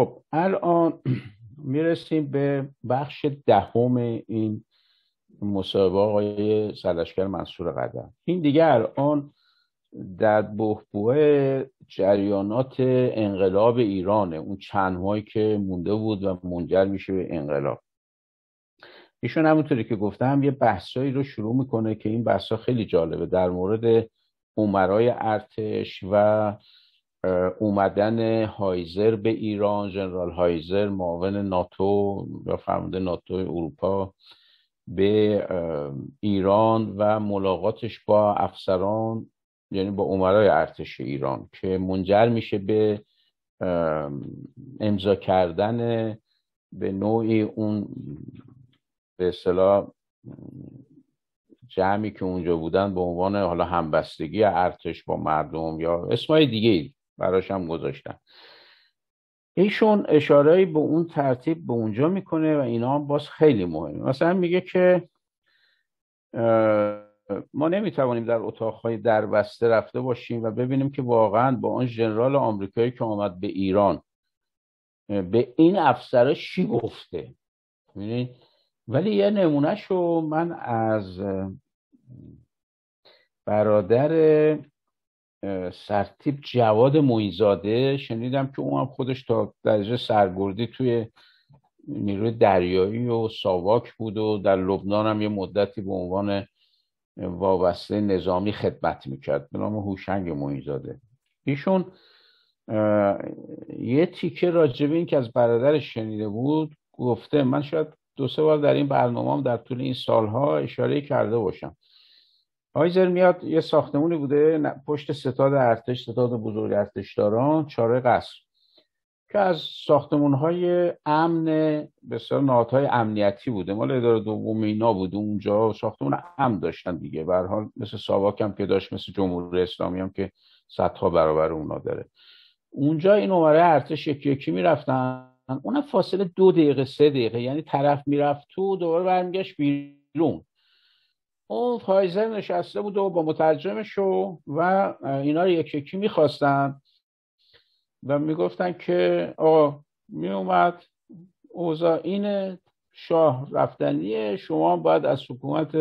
خب الان میرسیم به بخش دهم این مصاحبه آقای سرلشکر منصور قدر. این دیگه الان در بحبوحه جریانات انقلاب ایرانه، اون چند ماهی که مونده بود و منجر میشه به انقلاب. ایشون همونطوری که گفتم یه بحثایی رو شروع میکنه که این بحثا خیلی جالبه در مورد امرای ارتش و اومدن هایزر به ایران، ژنرال هایزر معاون ناتو یا فرمانده ناتو اروپا به ایران و ملاقاتش با افسران، یعنی با امرای ارتش ایران، که منجر میشه به امضا کردن به نوعی اون به اصطلاح جمعی که اونجا بودن به عنوان حالا همبستگی ارتش با مردم یا اسمای دیگه براش هم گذاشتن. ایشون اشاره‌ای به اون ترتیب به اونجا میکنه و اینا هم باز خیلی مهمه. مثلا میگه که ما نمیتوانیم در اتاقهای دربسته رفته باشیم و ببینیم که واقعا با اون ژنرال آمریکایی که آمد به ایران به این افسر چی گفته. ولی یه نمونهشو من از برادر سرتیپ جواد معین‌زاده شنیدم که اون هم خودش تا درجه سرگردی توی نیروی دریایی و ساواک بود و در لبنان هم یه مدتی به عنوان وابسته نظامی خدمت میکرد به نام هوشنگ معین‌زاده. ایشون یه تیکه راجب این که از برادرش شنیده بود گفته، من شاید 2-3 بار در این برنامه در طول این سالها اشاره کرده باشم. هایزر میاد یه ساختمونی بوده پشت ستاد ارتش، ستاد بزرگ ارتشداران، چاره قصر، که از ساختمون‌های امن بسیار نهادهای امنیتی بوده، مال اداره دوم اینا بوده. اونجا ساختمون امن داشتن دیگه، به هر حال مثل ساواک هم که داشت، مثل جمهوری اسلامی هم که صدها برابر اونا داره. اونجا این امرای ارتش یکی یکی میرفتن، اونم فاصله 2 دقیقه 3 دقیقه، یعنی طرف میرفت تو دوباره برمیگشت بیرون. اون هایزر نشسته بود و با مترجمش و اینا رو یکی یکی میخواستن و میگفتن که آقا میومد اوضاع اینه، شاه رفتنیه، شما باید از حکومت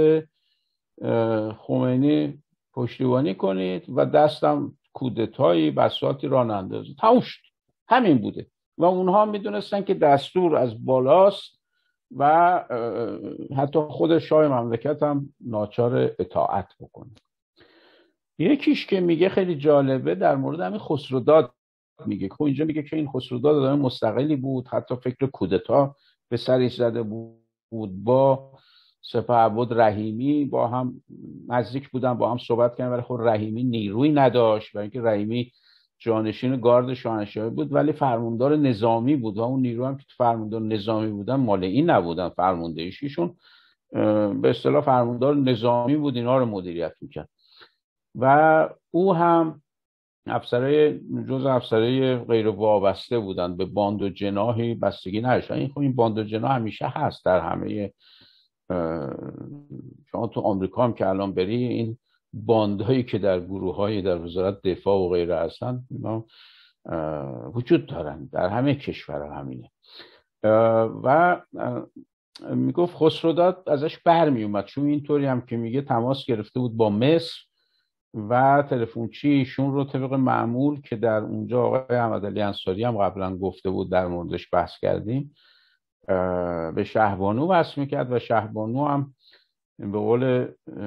خمینی پشتیبانی کنید و دستم کودتایی بساطی را نندازید. تموم شد. همین بوده و اونها میدونستن که دستور از بالاست و حتی خود شاه مملکت هم ناچار اطاعت بکنه. یکیش که میگه خیلی جالبه در مورد همین خسروداد میگه که اینجا میگه که این خسروداد آدم مستقلی بود، حتی فکر کودتا به سرش زده بود، با سپهبد رحیمی با هم نزدیک بودن، با هم صحبت کردن، ولی خب رحیمی نیروی نداشت، برای اینکه رحیمی جانشین گارد شاهنشاهی بود ولی فرماندار نظامی بود و اون نیرو هم که فرماندار نظامی بودن مال این نبودن، فرماندهیشون به اصطلاح فرماندار نظامی بود، اینا رو مدیریت میکرد. و او هم جز افسرهای غیر وابسته بودن، به باند و جناحی بستگی نداشتن. این خب این باند و جناح همیشه هست در همه، شما تو آمریکا هم که الان بری این باندهایی که در گروه‌های در وزارت دفاع و غیره هستن اینا وجود دارن، در همه کشورها همینه. و میگفت خسروداد ازش برمی اومد، چون اینطوری هم که میگه تماس گرفته بود با مصر و تلفنچی ایشون رو طبق معمول که در اونجا آقای احمدعلی انصاری هم قبلا گفته بود، در موردش بحث کردیم، به شهبانو وصل میکرد و شهبانو هم به قول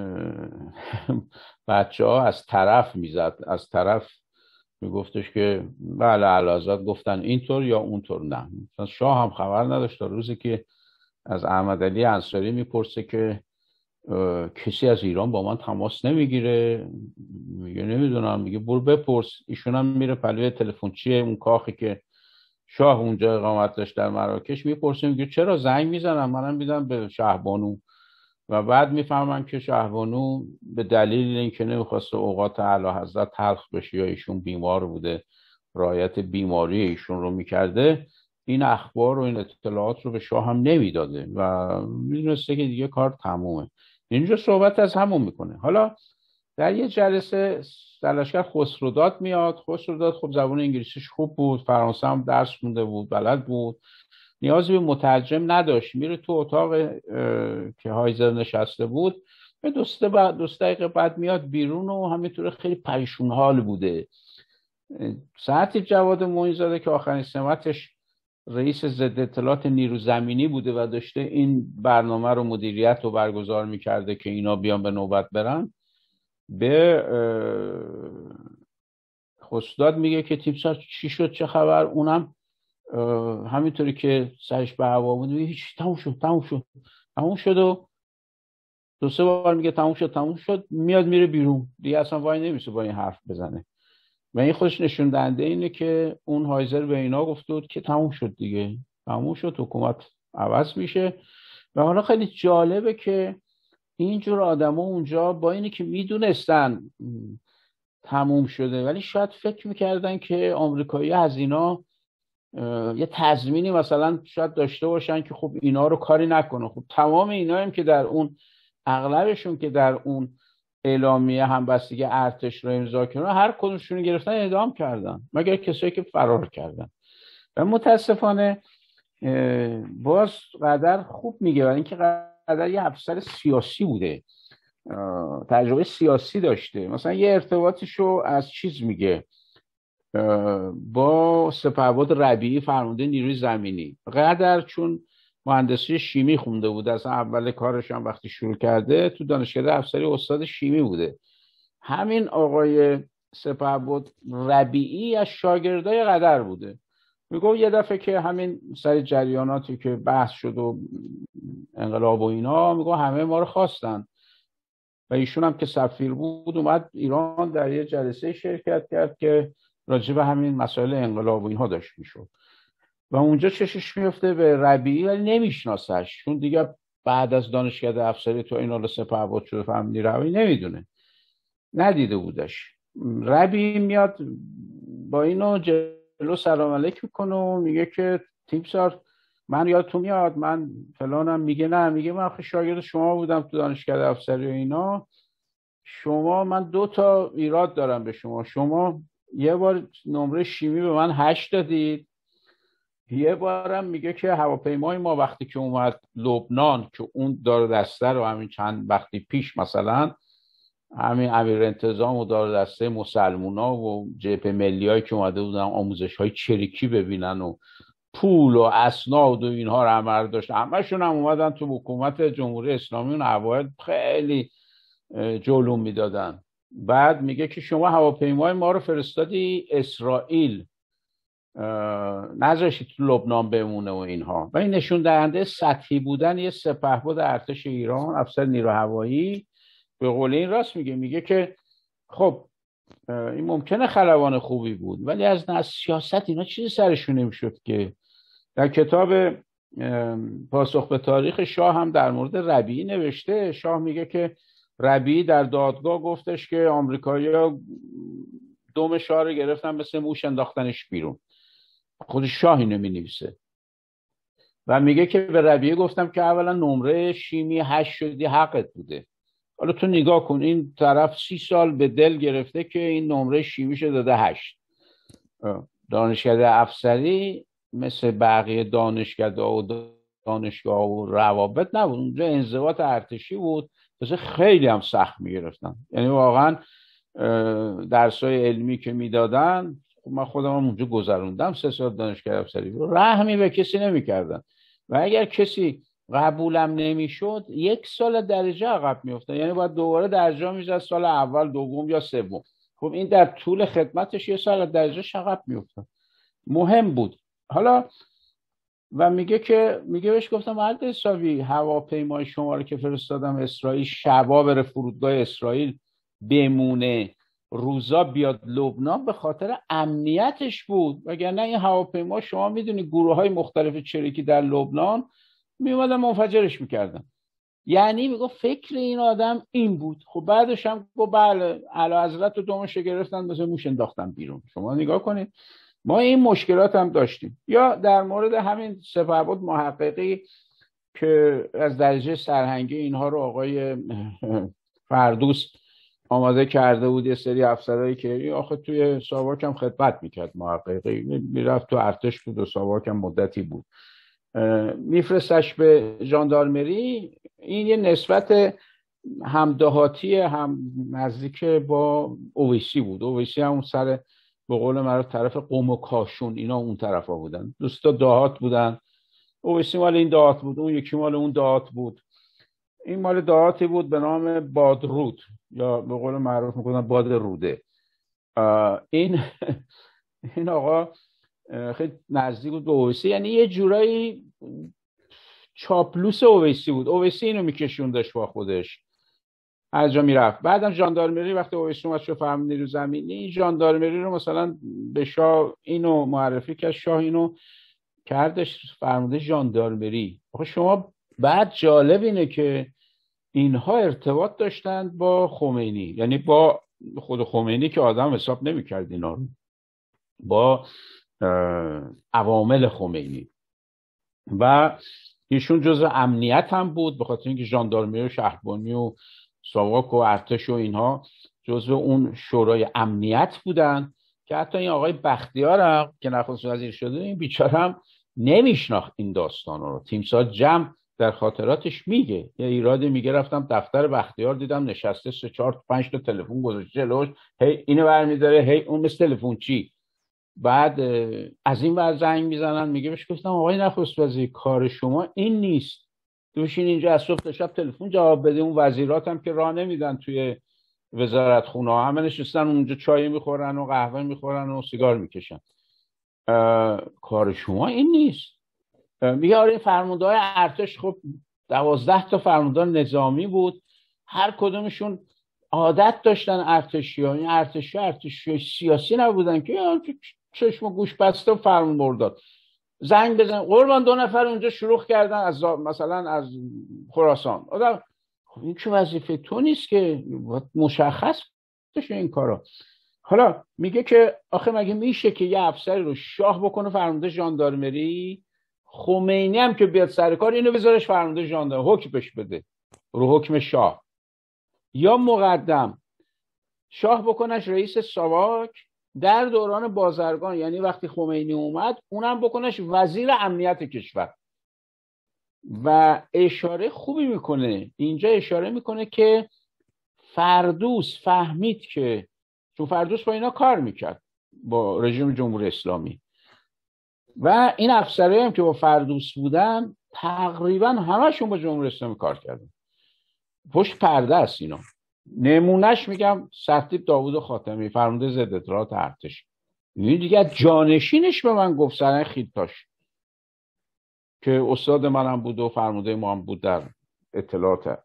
بچه ها از طرف میزد، از طرف میگفتش که بله اعلیحضرت گفتن اینطور یا اونطور. نه، شاه هم خبر نداشت تا روزی که از احمدعلی انصاری میپرسه که کسی از ایران با من تماس نمیگیره، میگه نمیدونم، میگه برو بپرس. ایشون هم میره پلوی تلفنچی اون کاخی که شاه اونجا اقامت داشت در مراکش، میپرسه، میگه چرا زنگ میزنم، منم میدم به شهبانو. و بعد میفهمن که شهبانو به دلیل اینکه نمیخواسته اوقات اعلیحضرت تلخ بشه یا ایشون بیمار بوده، رعایت بیماری ایشون رو میکرده، این اخبار و این اطلاعات رو به شاه هم نمیداده و میدونسته که دیگه کار تمومه. اینجا صحبت از همون میکنه. حالا در یه جلسه سرلشکر خسروداد میاد. خسروداد خب زبان انگلیسیش خوب بود، فرانسه هم درس مونده بود، بلد بود، نیازی به مترجم نداشت. میره تو اتاق که هایزر نشسته بود، به دو دقیقه بعد میاد بیرون و همینطور خیلی پریشون حال بوده. ساعتی جواد معین‌زاده که آخرین سمتش رئیس ضد اطلاعات نیرو زمینی بوده و داشته این برنامه رو مدیریت رو برگزار میکرده که اینا بیان به نوبت برن، به خسروداد میگه که تیمسار چی شد، چه خبر؟ اونم همینطوری که سرش به هوا بود میگه هیچ، تموم شد و دو سه بار میگه تموم شد، میاد میره بیرون دیگه، اصلا وای نمیشه با این حرف بزنه. و این خودش نشون دهنده اینه که اون هایزر به اینا گفته بود که تموم شد دیگه، تموم شد، حکومت عوض میشه. و حالا خیلی جالبه که اینجور آدما اونجا با اینی که میدونستن تموم شده، ولی شاید فکر میکردن که آمریکایی از اینا یه تضمینی مثلا شاید داشته باشن که خب اینا رو کاری نکنه. خب تمام اینا هم که در اون، اغلبشون که در اون اعلامیه همبستگی ارتش رو امضا کردن، هر کدومشون رو گرفتن اعدام کردن، مگر کسایی که فرار کردن. و متاسفانه باز قدر خوب میگه، برای اینکه قدر یه افسر سیاسی بوده، تجربه سیاسی داشته. مثلا یه ارتباطشو از چیز میگه، با سپهبد ربیعی فرمانده نیروی زمینی. قدر چون مهندسی شیمی خونده بود، اصلا اول کارش هم وقتی شروع کرده تو دانشکده افسری استاد شیمی بوده. همین آقای سپهبد ربیعی از شاگردای قدر بوده. میگو یه دفعه که همین سر جریاناتی که بحث شد و انقلاب و اینا، میگو همه ما رو خواستن و ایشون هم که سفیر بود اومد ایران، در یه جلسه شرکت کرد که راجع به همین مسائل انقلاب و اینها داشت میشد و اونجا چشش میفته به ربیعی، ولی نمیشناسش، چون دیگه بعد از دانشکده افسری تو اینا رو سپهبد شده، فهمیدی ربیعی نمیدونه، ندیده بودش. ربیعی میاد با اینو جلو سلام علیک میکنه و میگه که تیمسار من یادتون میاد من فلانم. میگه نه، میگه من آخه شاگرد شما بودم تو دانشکده افسری و اینا، شما من 2 تا ایراد دارم به شما یه بار نمره شیمی به من 8 دادید، یه بارم میگه که هواپیمای ما وقتی که اومد لبنان، که اون دار دسته رو همین چند وقتی پیش مثلا همین امیر انتظام و دار دسته مسلمونا و جبهه ملیایی که اومده بودن آموزش های چریکی ببینن و پول و اسناد و اینها رو عمر داشت، همشون هم اومدن تو حکومت جمهوری اسلامی اون اوایل خیلی جلوم میدادن. بعد میگه که شما هواپیمای ما رو فرستادی اسرائیل، نذاشتی تو لبنان بمونه و اینها. و این نشون دهنده سطحی بودن یه سپهبد ارتش ایران، افسر نیرو هوایی. به قول این راست میگه که خب این ممکنه خلبان خوبی بود، ولی از سیاست اینا چیزی سرشون نمیشد. که در کتاب پاسخ به تاریخ شاه هم در مورد ربیعی نوشته. شاه میگه که ربیعی در دادگاه گفتش که آمریکایی‌ها دم شاه رو گرفتن مثل موش انداختنش بیرون. خود شاه اینو می‌نویسه و میگه که به ربیعی گفتم که اولا نمره شیمی 8 شدی، حقت بوده. حالا تو نگاه کن، این طرف 30 سال به دل گرفته که این نمره شیمیشو داده 8. دانشکده افسری مثل بقیه دانشگاه و روابط نبود، اونجا انضباط ارتشی بود، مثل خیلی هم سخت میگرفتن. یعنی واقعا درسای علمی که میدادن، من خودم اونجا گذروندم 3 سال دانشگاه افسری، رحمی به کسی نمیکردن و اگر کسی قبولم نمیشد 1 سال درجه عقب میافتاد، یعنی باید دوباره درجه میزد سال اول، دوم یا سوم. خب این در طول خدمتش 1 سال درجه عقب میافتاد. مهم بود. حالا و میگه بهش گفتم مرد حسابی، هواپیمای شما رو که فرستادم اسرائیل، شبا بره فرودگاه اسرائیل بمونه، روزا بیاد لبنان، به خاطر امنیتش بود، وگرنه این هواپیما شما میدونی گروه های مختلف چریکی در لبنان میومدن منفجرش میکردن. یعنی میگه فکر این آدم این بود. خب بعدش هم گفت بله اعلیحضرت رو دمش گرفتن مثل موش انداختن بیرون. شما نگاه کنید، ما این مشکلات هم داشتیم. یا در مورد همین سپهبد محققی که از درجه سرهنگی اینها رو آقای فردوس آماده کرده بود یه سری افسرهایی که آخه توی ساواک هم خدمت میکرد، محققی میرفت تو ارتش بود و ساواک هم مدتی بود، میفرستش به ژاندارمری. این یه نسبت هم دهاتی هم نزدیک با اویسی بود. اویسی هم اون سر به قول معروف طرف قم و کاشون، اینا اون طرفا بودن، دوستا دهات بودن. اویسی مال این دهات بود، اون یکی مال اون دهات بود. این مال دهاتی بود به نام بادرود، یا به قول معروف میگن باد روده. این این آقا خیلی نزدیک بود به اویسی، یعنی یه جورایی چاپلوس اویسی بود. اویسی اینو میکشوندش با خودش هر جا میرفت. بعدم ژاندارمری وقتی اویسی اومد شو فهم نیرو زمینی، این ژاندارمری رو مثلا به شاه اینو معرفی کرد، شاه اینو کردش فرمانده ژاندارمری. آخه شما بعد جالب اینه که اینها ارتباط داشتند با خمینی، یعنی با خود خمینی که آدم حساب نمی‌کرد اینا رو، با عوامل خمینی. و ایشون جزء امنیت هم بود، به خاطر اینکه ژاندارمری و شهربانی و ساواک و ارتش و اینها جزء اون شورای امنیت بودن، که حتی این آقای بختیار هم که نخست وزیر شده این بیچاره هم نمیشناخت این داستانا رو. تیمسار جمع در خاطراتش میگه یه ایرادی میگه رفتم دفتر بختیار دیدم نشسته 3 4 5 تا تلفن گذاشته جلوش، هی اینو برمی‌داره هی اون، مثل تلفن چی. بعد از این ور زنگ میزنن، میگه بهش گفتم آقای نخست وزیر کار شما این نیست، دوشین اینجا از صبح تا شب تلفن جواب بده. اون وزیرات هم که راه نمیدن توی وزارت خونه ها، همه نشستن اونجا چای میخورن و قهوه میخورن و سیگار میکشن. کار شما این نیست. میگه آره فرمانده های ارتش خب 12 تا فرمانده نظامی بود، هر کدومشون عادت داشتن ارتشی ها، این ارتشی سیاسی نبودن که چشم و گوش بسته و فرمان بردار زنگ بزن قربان 2 نفر اونجا شروع کردن از مثلا از خراسان. آدم خب این که وظیفه تو نیست که، مشخص بشه این کارا. حالا میگه که آخه مگه میشه که یه افسری رو شاه بکنه فرمانده ژاندارمری، خمینی هم که بیاد سر کار اینو بذارش فرمانده ژاندارمری، حکم بهش بده رو حکم شاه، یا مقدم شاه بکنش رئیس ساواک در دوران بازرگان، یعنی وقتی خمینی اومد اونم بکنش وزیر امنیت کشور. و اشاره خوبی میکنه اینجا، اشاره میکنه که فردوس فهمید که، چون فردوس با اینا کار میکرد با رژیم جمهوری اسلامی، و این افسرهایی هم که با فردوس بودن تقریبا همشون با جمهوری اسلامی کار کردن، پشت پرده است اینا. نمونهش میگم سرتیپ داوود خاتمی فرمانده ضد اطلاعات ارتش، این دیگه جانشینش به من گفت سرن خیلتاش که استاد منم بود و فرمانده ما هم بود در اطلاعات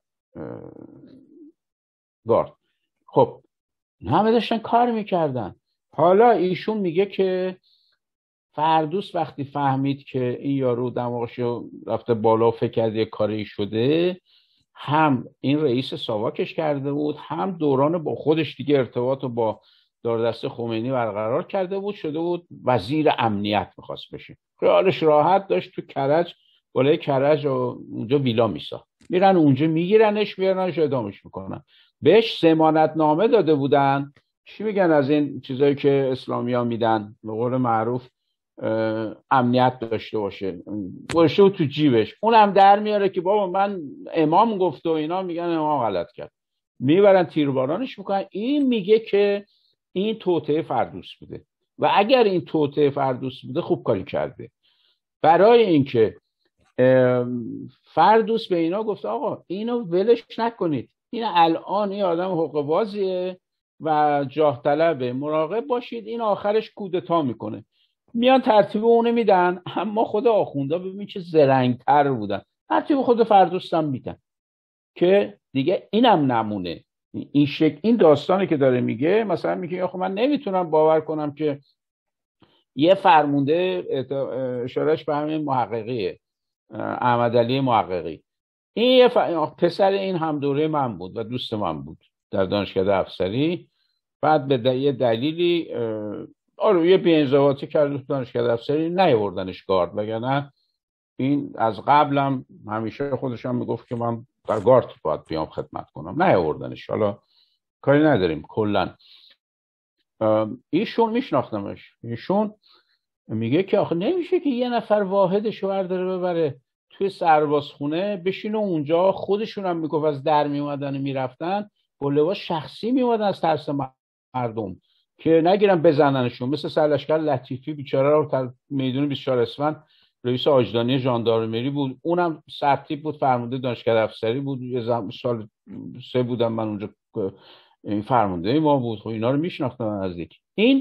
گارد. خب همه داشتن کار میکردن. حالا ایشون میگه که فردوس وقتی فهمید که این یارو دماغشو رفته بالا و فکر کرد یه کاری شده، هم این رئیس ساواکش کرده بود، هم دوران با خودش دیگه ارتباط رو با داردست خمینی برقرار کرده بود، شده بود وزیر امنیت میخواست بشه. خیالش راحت داشت تو کرج، بالای کرج و اونجا ویلا میساخت، میرن اونجا میگیرنش میارنش اعدامش میکنن. بهش ضمانت نامه داده بودن، چی میگن از این چیزایی که اسلامی ها میدن به قول معروف امنیت داشته باشه، گوشه تو جیبش، اونم در میاره که بابا من امام گفت و اینا، میگن امام غلط کرد، میبرن تیربارانش میکنن. این میگه که این توطئه فردوس بوده، و اگر این توطئه فردوس بوده خوب کاری کرده، برای اینکه فردوس به اینا گفت آقا اینو ولش نکنید، این الان این آدم حقوق بازیه و جاه طلبه، مراقب باشید این آخرش کودتا میکنه. میان ترتیب اونو میدن، اما خود آخوندا ببین چه زرنگتر بودن، ترتیب خود فردوس هم میدن که دیگه اینم نمونه. این شکل این داستانی که داره میگه، مثلا میگه آخه من نمیتونم باور کنم که یه فرمونده، اشارهش به همین محققیه احمد علی محققی، این یه پسر این هم دوره من بود و دوست من بود در دانشکده افسری، بعد به یه دلیلی یه بی‌انضباطی کرد دانشکده افسری، نیاوردنش گارد، وگرنه این از قبلم همیشه خودش هم میگفت که من در گارد باید بیام خدمت کنم، نیاوردنش. حالا کاری نداریم کلا. ایشون میشناختمش، ایشون میگه که آخه نمیشه که یه نفر واحدش رو برداره ببره توی سربازخونه بشینه اونجا. خودشون هم میگفت از در میومدن میرفتن با لباس شخصی میومدن از ترس مردم که نگیرن بزننشون، مثل سرلشکر لطیفی بیچاره رو در میدون 24 اسفند رئیس آجدانی ژاندارمری بود، اونم سرتیپ بود، فرمانده دانشکده افسری بود، یه سال 3 بودم من اونجا، این فرمانده ما بود. خب اینا رو میشناختم نزدیک. این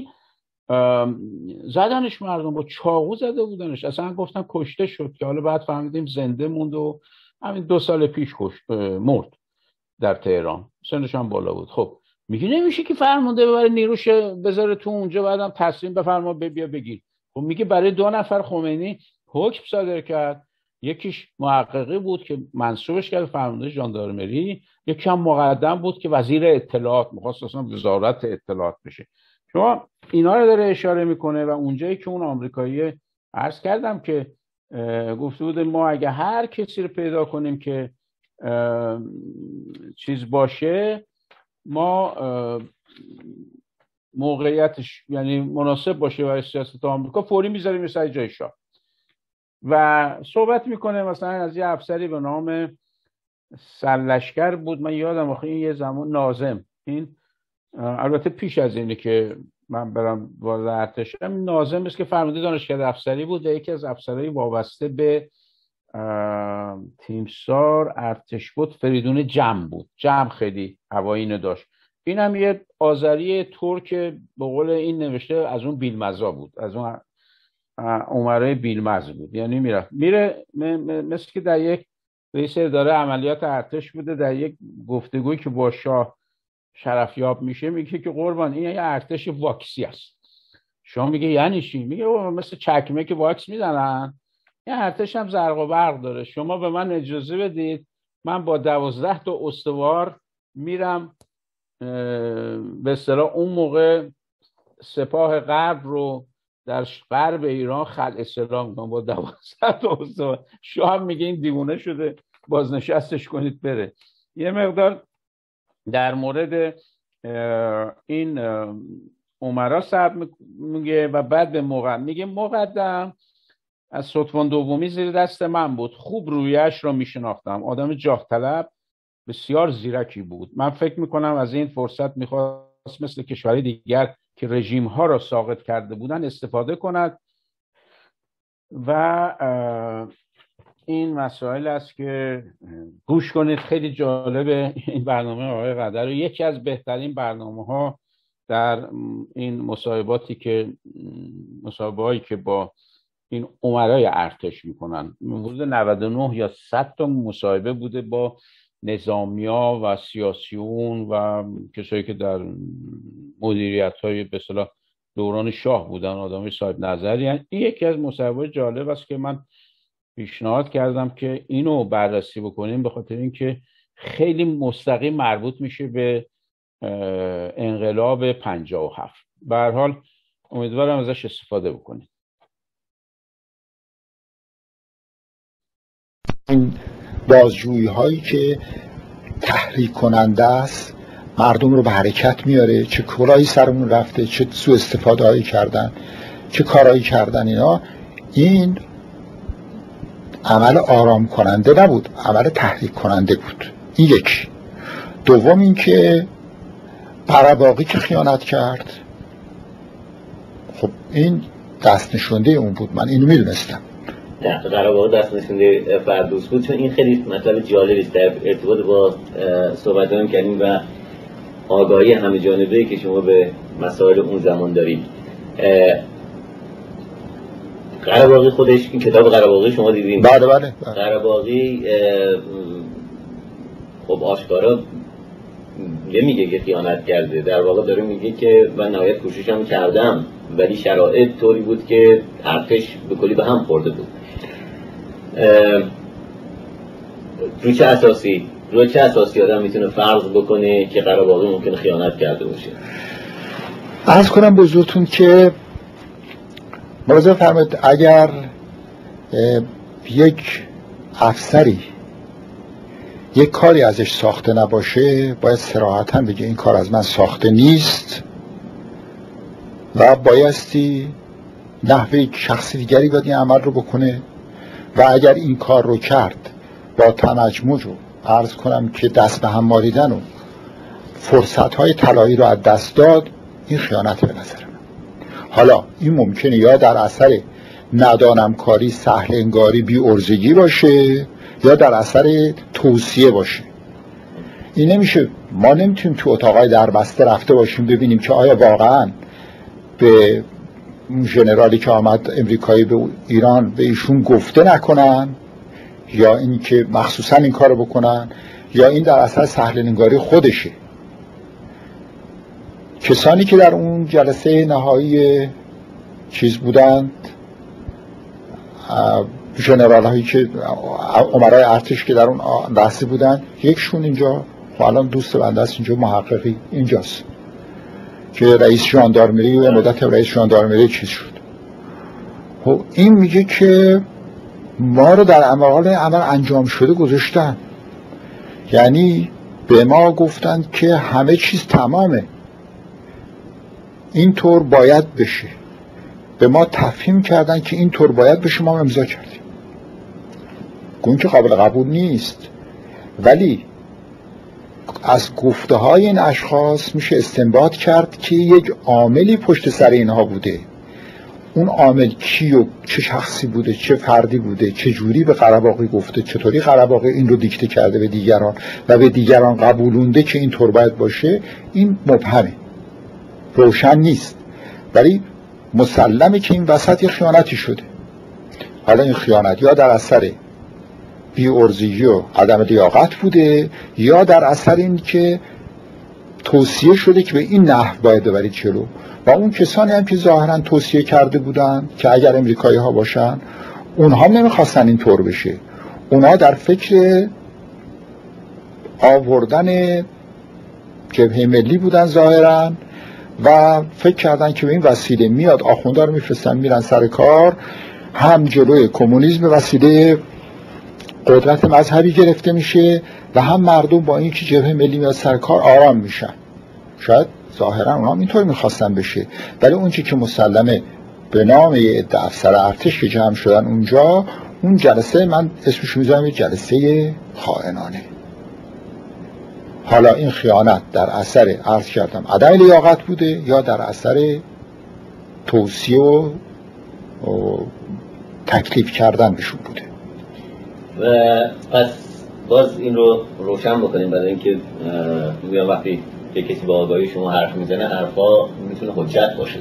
زدنش، مردم با چاقو زده بودنش، اصلا گفتن کشته شد که حالا بعد فهمیدیم زنده موند و همین 2 سال پیش مرد در تهران، سنش هم بالا بود. خب میگه نمیشه که فرمانده ببره نیروش بذاره تو اونجا بعدم تصمیم بفرما بیا بگیر. خب میگه برای 2 نفر خمینی حکم صادر کرد، یکیش محققی بود که منصوبش کرد فرمانده ژاندارمری، یکی هم مقدم بود که وزیر اطلاعات می‌خواست اصلا وزارت اطلاعات بشه. شما اینا رو داره اشاره میکنه و اونجایی که اون آمریکایی عرض کردم که گفته بود ما اگه هر کسی رو پیدا کنیم که چیز باشه، ما موقعیتش یعنی مناسب باشه برای سیاست آمریکا، فوری میذاریم سر جای شاه. و صحبت میکنه مثلا از یه افسری به نام سرلشکر بود، من یادم آخه این یه زمان ناظم، این البته پیش از اینه که من برم وارد ارتش شدم، ناظم است که فرمانده دانشکده افسری بود و یکی از افسرهای وابسته به تیمسار ارتش بود، فریدون جم بود. جم خیلی هوایی اینو داشت. این هم یه آذری ترک به قول این نوشته از اون بیلمزا بود، از اون عمرای بیلمز بود، یعنی میره مثل که در یک رئیس اداره عملیات ارتش بوده، در یک گفتگویی که با شاه شرفیاب میشه میگه که قربان این یه ارتش واکسی است. شما میگه یعنی چی؟ میگه مثل چکمه که واکس میزنن، یه ارتش هم زرق و برق داره. شما به من اجازه بدید من با 12 تا استوار میرم به اصطلاح اون موقع سپاه غرب رو در غرب ایران خلع سلاح میکنم با 12 تا استوار. شاه میگه این دیوونه شده، بازنشستش کنید بره. یه مقدار در مورد این عمرا صاحب میگه و بعد به مقدم میگه مقدم از ستوان دومی زیر دست من بود، خوب رویش رو میشناختم، آدم جاه طلب بسیار زیرکی بود. من فکر میکنم از این فرصت میخواست مثل کشورهای دیگر که رژیم ها را ساقط کرده بودن استفاده کند و این مسائل است که گوش کنید. خیلی جالبه این برنامه آقای قدر رو، یکی از بهترین برنامه ها در این مصاحباتی که مصاحبه‌هایی که با این امرای ارتش میکنن، حدود 99 یا 100 تا مصاحبه بوده با نظامیا و سیاسیون و کسایی که در مدیریت‌های به اصطلاح دوران شاه بودن، آدمای صاحب نظری. یعنی یکی از مصاحبه‌های جالب است که من پیشنهاد کردم که اینو بررسی بکنیم، به خاطر اینکه خیلی مستقیم مربوط میشه به انقلاب 57. به هر حال امیدوارم ازش استفاده بکنید. این بازجویی هایی که تحریک کننده است، مردم رو به حرکت میاره، چه کارهایی سرمون رفته، چه سوء استفاده هایی کردن، چه کارهایی کردن، این عمل آرام کننده نبود، عمل تحریک کننده بود. این یک. دوم این که قره‌باغی که خیانت کرد، خب این دست نشونده اون بود، من اینو میدونستم. قره‌باغی دست نشونده فردوس بود، چون این خیلی مطلب جالبی است در ارتباط با صحبت‌هایی کردیم و آگاهی همه جانبه‌ای که شما به مسائل اون زمان دارید. قره‌باغی خودش، این کتاب قره‌باغی شما دیدین؟ بله. قره‌باغی خب آشکارا نمیگه که خیانت کرده، در واقع داره میگه که من نهایت کوششم کردم ولی شرایط طوری بود که ارتش به کلی به هم خورده بود. رو چه اساسی آدم میتونه فرض بکنه که قره‌باغی ممکنه خیانت کرده باشه؟ عرض کنم بزرگتون که ملاحظه فرمایید، اگر یک افسری یک کاری ازش ساخته نباشه باید صراحتاً بگه این کار از من ساخته نیست و بایستی نحوه شخصی دیگری باید این عمل رو بکنه و اگر این کار رو کرد با تمجمج و عرض کنم که دست به هم مالیدن و فرصت‌های طلایی رو از دست داد، این خیانت به نظر من. حالا این ممکنه یا در اثر ندانم کاری، سهل انگاری، بی ارزگی باشه یا در اثر توصیه باشه. این نمیشه، ما نمیتونیم تو اتاقای دربسته رفته باشیم ببینیم که آیا واقعا به اون ژنرالی که آمد امریکایی به ایران به ایشون گفته نکنن یا این که مخصوصا این کارو بکنن یا این در اثر سهل انگاری خودشه. کسانی که در اون جلسه نهایی چیز بودند، ژنرال هایی که امرای ارتش که در اون بحثی بودند، یکشون اینجا الان دوست بنده است، اینجا محققی اینجاست که رئیس ژاندارمری و مدت رئیس ژاندارمری چیز شد. این میگه که ما رو در عمل انجام شده گذاشتن، یعنی به ما گفتن که همه چیز تمامه، این طور باید بشه، به ما تفهیم کردن که این طور باید بشه، ما امضا کردیم. اون که قابل قبول نیست، ولی از گفته های این اشخاص میشه استنباط کرد که یک عاملی پشت سر اینها بوده. اون عامل کی و چه شخصی بوده، چه فردی بوده، چه جوری به قره‌باقی گفته، چطوری قره‌باقی این رو دیکته کرده به دیگران و به دیگران قبولونده که این طور باید باشه، این مبهمه، روشن نیست، ولی مسلمه که این وسط یه خیانتی شده. حالا این خیانت یا در اثر بی‌عرضگی و عدم لیاقت بوده یا در اثر این که توصیه شده که به این نحو باید ببرید جلو و اون کسانی هم که ظاهرا توصیه کرده بودن که اگر امریکایی ها باشن اونها نمیخواستن این طور بشه، اونها در فکر آوردن جبهه ملی بودن ظاهرا و فکر کردن که به این وسیله میاد آخونده رو میفرستن میرن سر کار، هم جلوی کمونیسم وسیله قدرت مذهبی گرفته میشه و هم مردم با این که جبهه ملی میاد سر کار آرام میشن. شاید ظاهرا اونها اینطور میخواستن بشه، ولی اون چی که مسلمه به نام یه عده افسر ارتش که جمع شدن اونجا، اون جلسه من اسمش میذارم یه جلسه خائنانه. حالا این خیانت در اثر عرض کردم عدم لیاقت بوده یا در اثر توصیه و تکلیف کردن بهشون بوده. و پس باز این رو روشن بکنیم برای اینکه میگم وقتی که کسی با آگاهی شما حرف میزنه حرفا میتونه حجت باشه.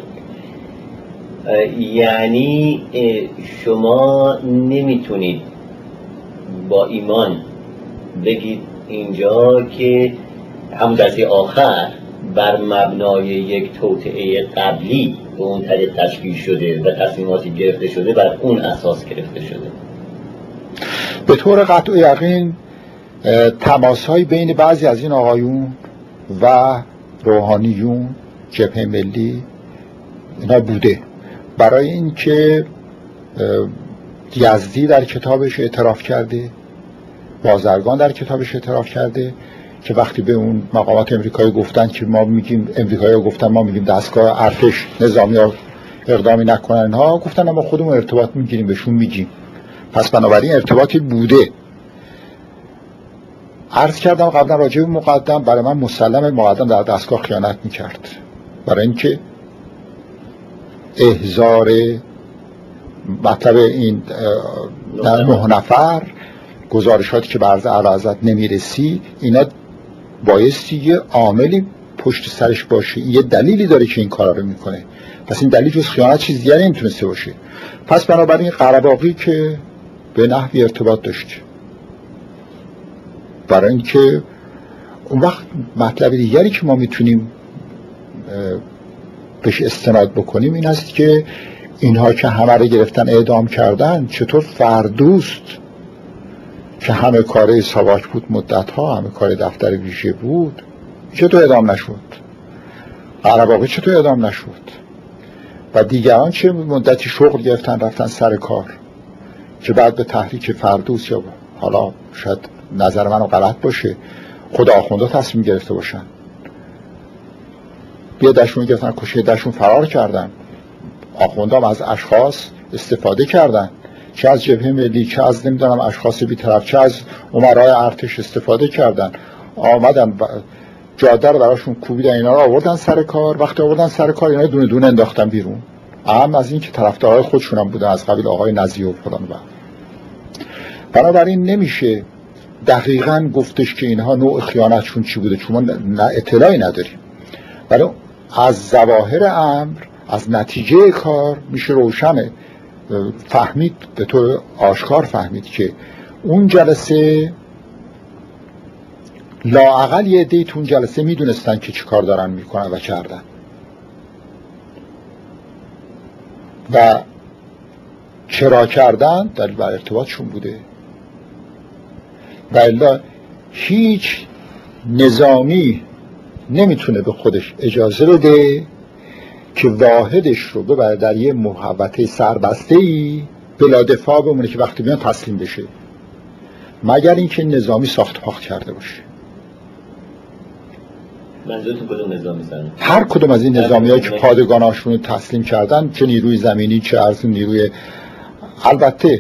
یعنی شما نمیتونید با ایمان بگید اینجا که همون جلسه آخر بر مبنای یک توطئه قبلی به اون طریق تشکیل شده و تصمیماتی گرفته شده بر اون اساس گرفته شده. به طور قطع و یقین تماس‌های بین بعضی از این آقایون و روحانیون جبهه ملی اینا بوده، برای اینکه یزدی در کتابش اعتراف کرده، بازرگان در کتابش اعتراف کرده که وقتی به اون مقامات امریکایی گفتن که ما میگیم، امریکایی‌ها گفتن ما میگیم دستگاه ارتش نظامی‌ها اقدامی نکنن، اینها گفتن ما خودمون ارتباط میگیریم بهشون میگیم. پس بنابراین ارتباطی بوده. عرض کردم قبلا راجع به مقدم، برای من مسلم مقدم در دستگاه خیانت میکرد، برای اینکه احضار مطلب این 9 نفر گزارشاتی که به عرض اعلیحضرت نمیرسی، اینا بایستی یه عاملی پشت سرش باشه، یه دلیلی داره که این کارا رو میکنه. پس این دلیل جز خیانت چیز دیگری نمیتونسته باشه. پس بنابراین قره‌باقی که به نحوی ارتباط داشت، برای اینکه اون وقت مطلب دیگری که ما میتونیم بهش استناد بکنیم این است که اینها که همه رو گرفتن اعدام کردن، چطور فردوست که همه کاره ساواک بود مدتها، همه کار دفتر ویژه بود، چطور اعدام نشد؟ قره‌باقی چطور اعدام نشد؟ و دیگران چه مدتی شغل گرفتن رفتن سر کار که بعد به تحریک فردوس یا حالا شاید نظر منو غلط باشه، خود آخونده تصمیم گرفته باشن. یه دشون گرفتن کشه، دشون فرار کردن. آخوندام از اشخاص استفاده کردن، چه از جبهه ملی، چه از نمیدونم اشخاص بی‌طرف، چه از امرای ارتش استفاده کردن. آمدن جاده رو براشون کوبیدن، اینا رو آوردن سر کار. وقتی آوردن سر کار اینا دونه دونه انداختن بیرون. اهم از این که طرفدارای خودشون هم بودن، از قبیل آقای نزیه و فلان. بنابراین نمیشه دقیقاً گفتش که اینها نوع خیانتشون چی بوده، چون ما اطلاعی نداریم. ولی از ظواهر امر، از نتیجه کار میشه روشنه فهمید، به طور آشکار فهمید که اون جلسه لااقل یه عده‌ای تو اون جلسه میدونستن که چی کار دارن میکنن و کردن و چرا کردن دلیل بر ارتباطشون بوده. و الا هیچ نظامی نمیتونه به خودش اجازه بده که واحدش رو ببره در یه محوطه سربسته‌ای بلا دفاع بمونه که وقتی بیان تسلیم بشه، مگر اینکه نظامی ساخت پاخت کرده باشه. منظورتون کدوم نظامی سن؟ هر کدوم از این نظامی‌ها که پادگاناشون رو تسلیم کردن، چه نیروی زمینی چه از نیروی، البته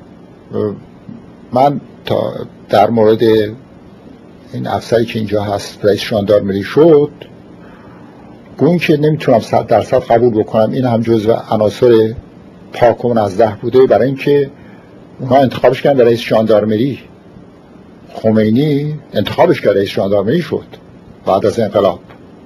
من تا در مورد این افسری که اینجا هست رئیس ژاندارمری شد، گویی که نمیتونم 100% قبول بکنم این هم جزو عناصر پاک و منزه بوده، برای اینکه اونا انتخابش کردن رئیس ژاندارمری. خمینی انتخابش کرد رئیس ژاندارمری شد بعد از انقلاب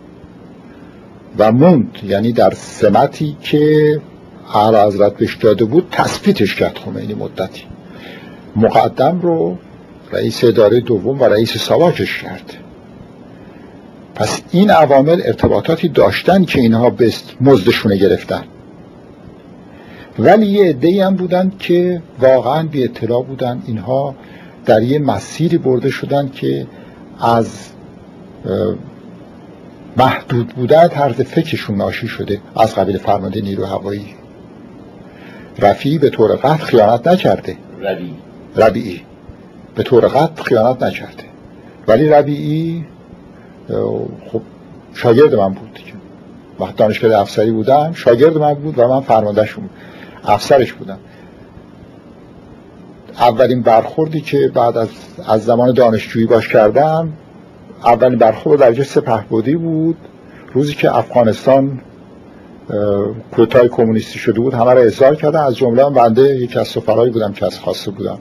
و موند، یعنی در سمتی که اعلیحضرت بهش داده بود تثبیتش کرد خمینی مدتی. مقدم رو رئیس اداره دوم و رئیس ساواکش کرد. پس این عوامل ارتباطاتی داشتن که اینها بست مزدشونه گرفتن، ولی یه عده‌ای هم بودن که واقعا بی اطلاع بودن. اینها در یه مسیری برده شدن که از محدود بودن طرز فکرشون ناشی شده، از قبیل فرمانده نیرو هوایی. رفیعی به طور قطع خیانت نکرده، ربیعی به طور قطع خیانت نکرده، ولی ربیعی خب شاگرد من بود دیگه. وقتی دانشگاه افسری بودم شاگرد من بود و من فرماندهشون افسرش بودم. اولین برخوردی که بعد از زمان دانشجویی باش کردم، اولین برخورد درجه سپهبدی بود، روزی که افغانستان کودتای کمونیستی شده بود. همه را احضار کردن، از جمله بنده یکی از سفرایی بودم که از خواسته بودم.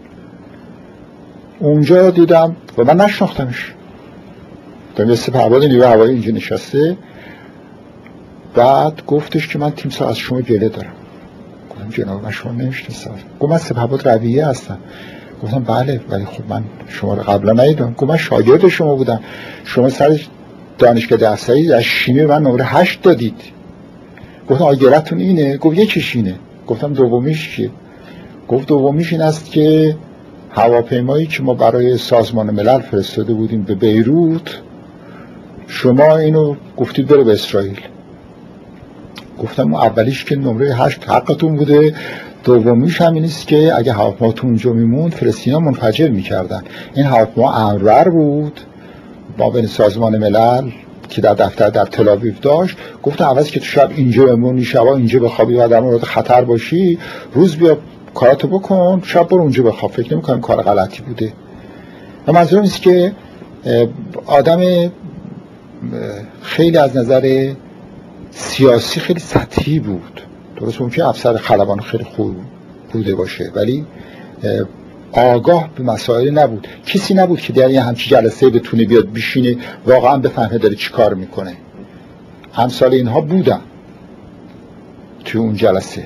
اونجا دیدم و من نشناختمش، یه سپهبد نیروی هوایی اینجا نشسته. بعد گفتش که من تیمسار از شما گله دارم. گفتم جناب من شما نمیشناسم. گفت من سپهبد ربیعی هستم. گفتم بله، ولی خب من شما رو قبلا ندیدم. گفت من شاگرد شما بودم، شما سر دانشگاه افسری از شیمی من نمره 8 دادید. گفتم آگرتون اینه؟ گفت یکیش اینه. گفتم دومیش چیه؟ گفت دومیش این است که هواپیمایی که ما برای سازمان ملل فرستاده بودیم به بیروت، شما اینو گفتید بره به اسرائیل. گفتم اولیش که نمره 8 حقتون بوده، دومیش هم این است که اگه هواپیماتون اونجا میموند فلسطینیا منفجر میکردن. این هواپیما امرور بود با بین سازمان ملل که در دفتر در تل آویو داشت. گفتم عوض که تو شب اینجا بمونی، شبا اینجا بخوابی و در مورد خطر باشی، روز بیا کاراتو بکن، شب برو اونجا بخواب. فکر نمی‌کنم کار غلطی بوده. و منظورم اینه که آدم خیلی از نظر سیاسی خیلی سطحی بود. درست ممکنه افسر خلبان خیلی خوب بوده باشه، ولی آگاه به مسائل نبود. کسی نبود که در یه همچی جلسه بتونه بیاد بشینه واقعا بفهمه داره چی کار میکنه. همسال اینها بودن توی اون جلسه.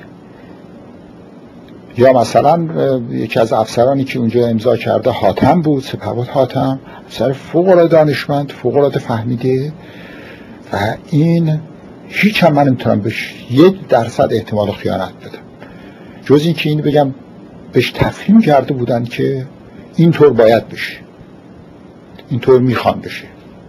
یا مثلا یکی از افسرانی که اونجا امضا کرده حاتم بود، سپهبد حاتم، افسر فوق‌العاده دانشمند، فوق‌العاده فهمیده، و این هیچ هم من نمیتونم بهش 1% احتمال خیانت بدم، جز این که این بگم بهش تفهیم کرده بودن که اینطور باید بشه، اینطور میخوان بشه.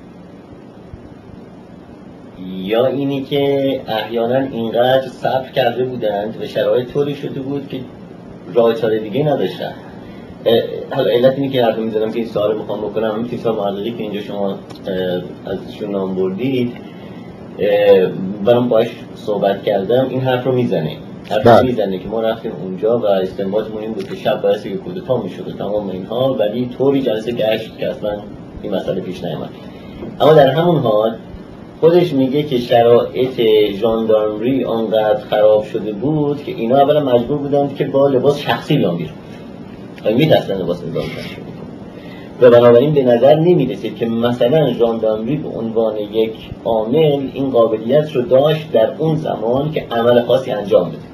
یا اینی که احیانا اینقدر صبر کرده بودند و شرایط طوری شده بود که راه چاره دیگه نداشتن حالا علت اینه که حرف میزنم که این سوال میخوام بکنم، همین تیسا محققی که اینجا شما ازشون نام بردید برام باش صحبت کردم، این حرف رو میزنه که ما رفتیم اونجا و استنباطمون این بود که شب باعث که کودتا میشد و تمام اینها، ولی طوری جلسه گشت که اصلا این مسئله پیش نیامد. اما در همون حال خودش میگه که شرایط ژاندارمری آنقدر خراب شده بود که اینا اولا مجبور بودند که با لباس شخصی بیان بیرون و میترسن لباس نظامی تشکیل و بنابراین به نظر نمیرسید که مثلا ژاندارمری به عنوان یک عامل این قابلیت رو داشت در اون زمان که عمل خاصی انجام بده.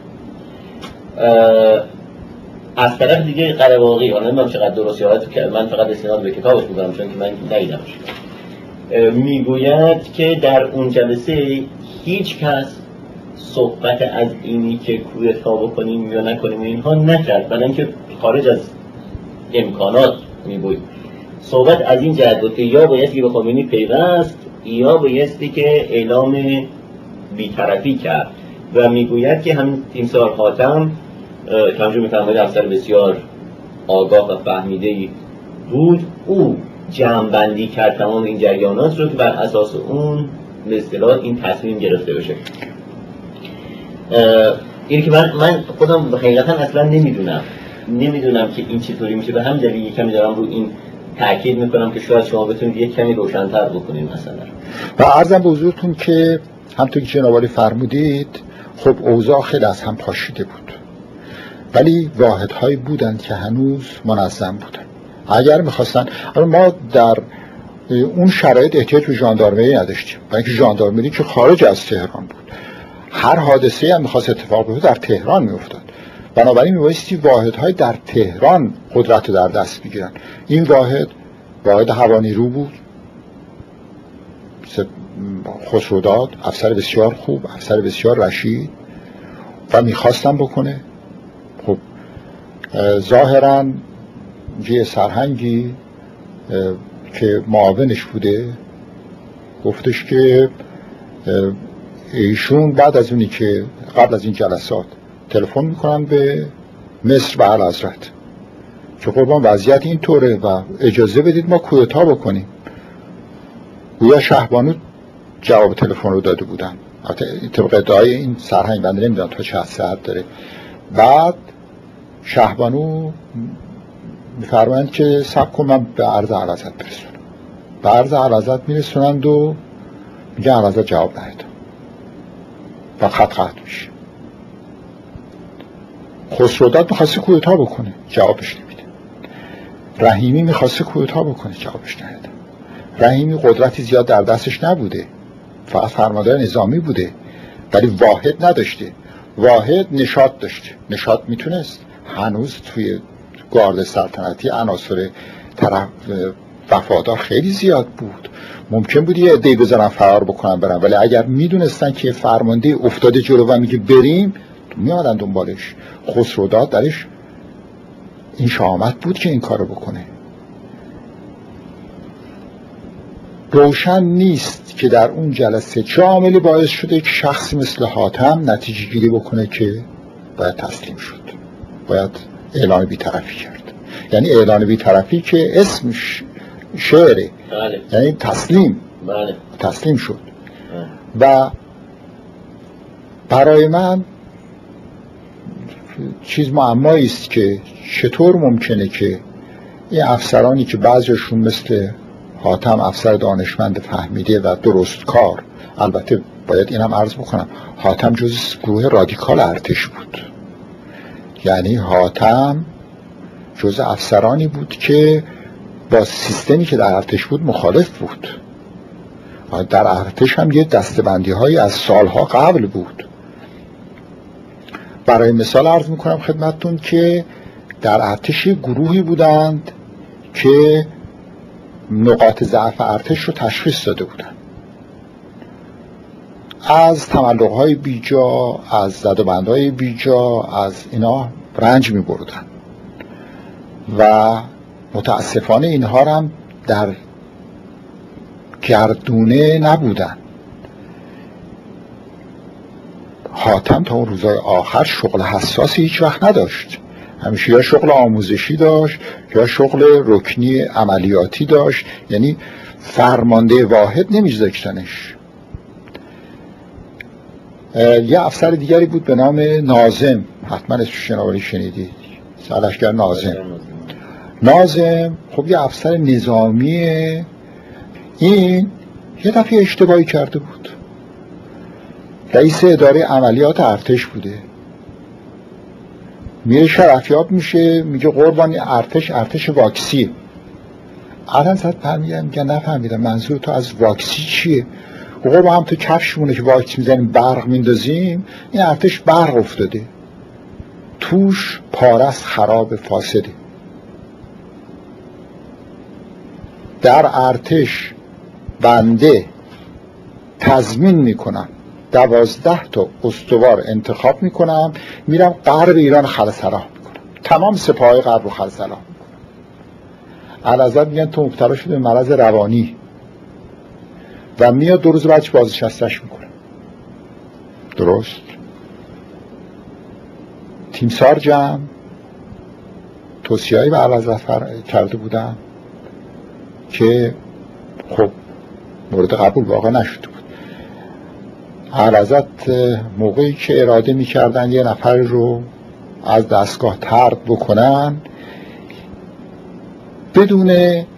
از طرف دیگه قره‌باقی، حالا نمیدونم چقدر درست یاد کرد، من فقط استناد به کتابش می‌کنم چون که من ندیدمش، میگوید که در اون جلسه هیچ کس صحبت از اینی که کودتا بکنیم یا نکنیم اینها نکرد، بلکه اینکه خارج از امکانات میگوید صحبت از این جهت بود که یا بایستی به خمینی پیوست یا بایستی که اعلام بی‌طرفی کرد و میگوید که هم تیمسار حاتم کمجور میفرماید افسر بسیار آگاه و فهمیده‌ای بود، او جمع‌بندی کرد تمام این جریانات رو که بر اساس اون به اصطلاح این تصمیم گرفته بشه. این که من خودم حقیقتا اصلا نمیدونم که این چطوری میشه، به همین دلیل کمی دارم رو این تاکید میکنم که شاید شما بتونید یک کمی روشن‌تر بکنید مثلا. و عرضم به حضورتون که همونطور که جناب عالی فرمودید خب اوضاع خیلی از هم پاشیده بود، ولی واحدهایی بودند که هنوز منظم بودند. اگر میخواستن، ما در اون شرایط احتیاج به ژاندارمری نداشتیم، برای اینکه ژاندارمری که خارج از تهران بود، هر حادثه‌ای هم میخواست اتفاق بیفته در تهران میافتاد، بنابراین میبایستی واحدهای در تهران قدرت رو در دست بگیرن. این واحد هوانیرو بود، خسروداد افسر بسیار خوب، افسر بسیار رشید و میخواستم بکنه. خب ظاهراً یه سرهنگی که معاونش بوده گفتش که ایشون بعد از اونی که قبل از این جلسات تلفن میکنن به مصر و اعلیحضرت که قربان وضعیت این طوره و اجازه بدید ما کودتا بکنیم. گویا شهبانو جواب تلفن رو داده بودن، طبق ادعای این سرهنگ، بنده نمیدونم تا چه ساعت داره. بعد شهبانو میفرمایند که صبر کن من به عرض اعلیحضرت برسونم. به عرض اعلیحضرت میرسونند و میگه اعلیحضرت جواب نداد و خط قطع میشه. خسروداد میخواسته کودتا بکنه، جوابش نمیده. رحیمی میخواسته کودتا بکنه، جوابش نمیده. رحیمی قدرتی زیاد در دستش نبوده، فقط فرماندار نظامی بوده، ولی واحد نداشته. واحد نشاط داشته، نشاط میتونست. هنوز توی گارد سلطنتی عناصر طرف وفادار خیلی زیاد بود، ممکن بود یه عده‌ای بزنن فرار بکنن برن، ولی اگر میدونستن که فرمانده افتاده جلو و میگه بریم میادن دنبالش. خسروداد درش این شهامت بود که این کارو بکنه. روشن نیست که در اون جلسه چه عاملی باعث شده که شخصی مثل حاتم نتیجه گیری بکنه که باید تسلیم شد، باید اعلان بی‌طرفی کرد. یعنی اعلان بی‌طرفی که اسمش شعره، یعنی تسلیم شد. و برای من چیز معمایی است که چطور ممکنه که این افسرانی که بعضیشون مثل حاتم افسر دانشمند فهمیده و درست کار، البته باید اینم عرض بکنم حاتم جز گروه رادیکال ارتش بود، یعنی حاتم جز افسرانی بود که با سیستمی که در ارتش بود مخالف بود. در ارتش هم یه دستبندی هایی از سالها قبل بود. برای مثال عرض میکنم خدمتتون که در ارتش گروهی بودند که نقاط ضعف ارتش رو تشخیص داده بودند، از تملق‌های بیجا، از زدوبندهای بیجا، از اینا رنج می‌بردن و متاسفانه اینها هم در گردونه نبودن. حاتم تا اون روزهای آخر شغل حساسی هیچ وقت نداشت، همیشه یا شغل آموزشی داشت یا شغل رکنی عملیاتی داشت، یعنی فرمانده واحد نمیذاشتنش. یه افسر دیگری بود به نام ناظم، حتما اسمش شناوری شنیدید، سرلشکر ناظم. خب یه افسر نظامیه. این یه دفعه اشتباهی کرده بود، رئیس اداره عملیات ارتش بوده، میره شرفیاب میشه، میگه قربانی ارتش واکسی. الان زد فهمیدم، میگه نفهمیدم منظور تو از واکسی چیه؟ قربان هم تو کفشمونه که واکس میزنیم برق میندازیم، این ارتش برق افتاده توش، پارس خراب فاسده. در ارتش بنده تضمین میکنم 12 تا استوار انتخاب میکنم، میرم غرب ایران خلسلاه میکنم، تمام سپاهای غرب رو خلسلاه میکنم. الازد میگن تو مبتلا شده به مرض روانی و میاد 2 روز بعدش بازنشسته‌اش میکنه. درست؟ تیمسار جمع توصیه‌ای به اعلیحضرت کرده بودم که خب مورد قبول واقع نشده بود. اعلیحضرت موقعی که اراده میکردن یه نفر رو از دستگاه طرد بکنن، بدون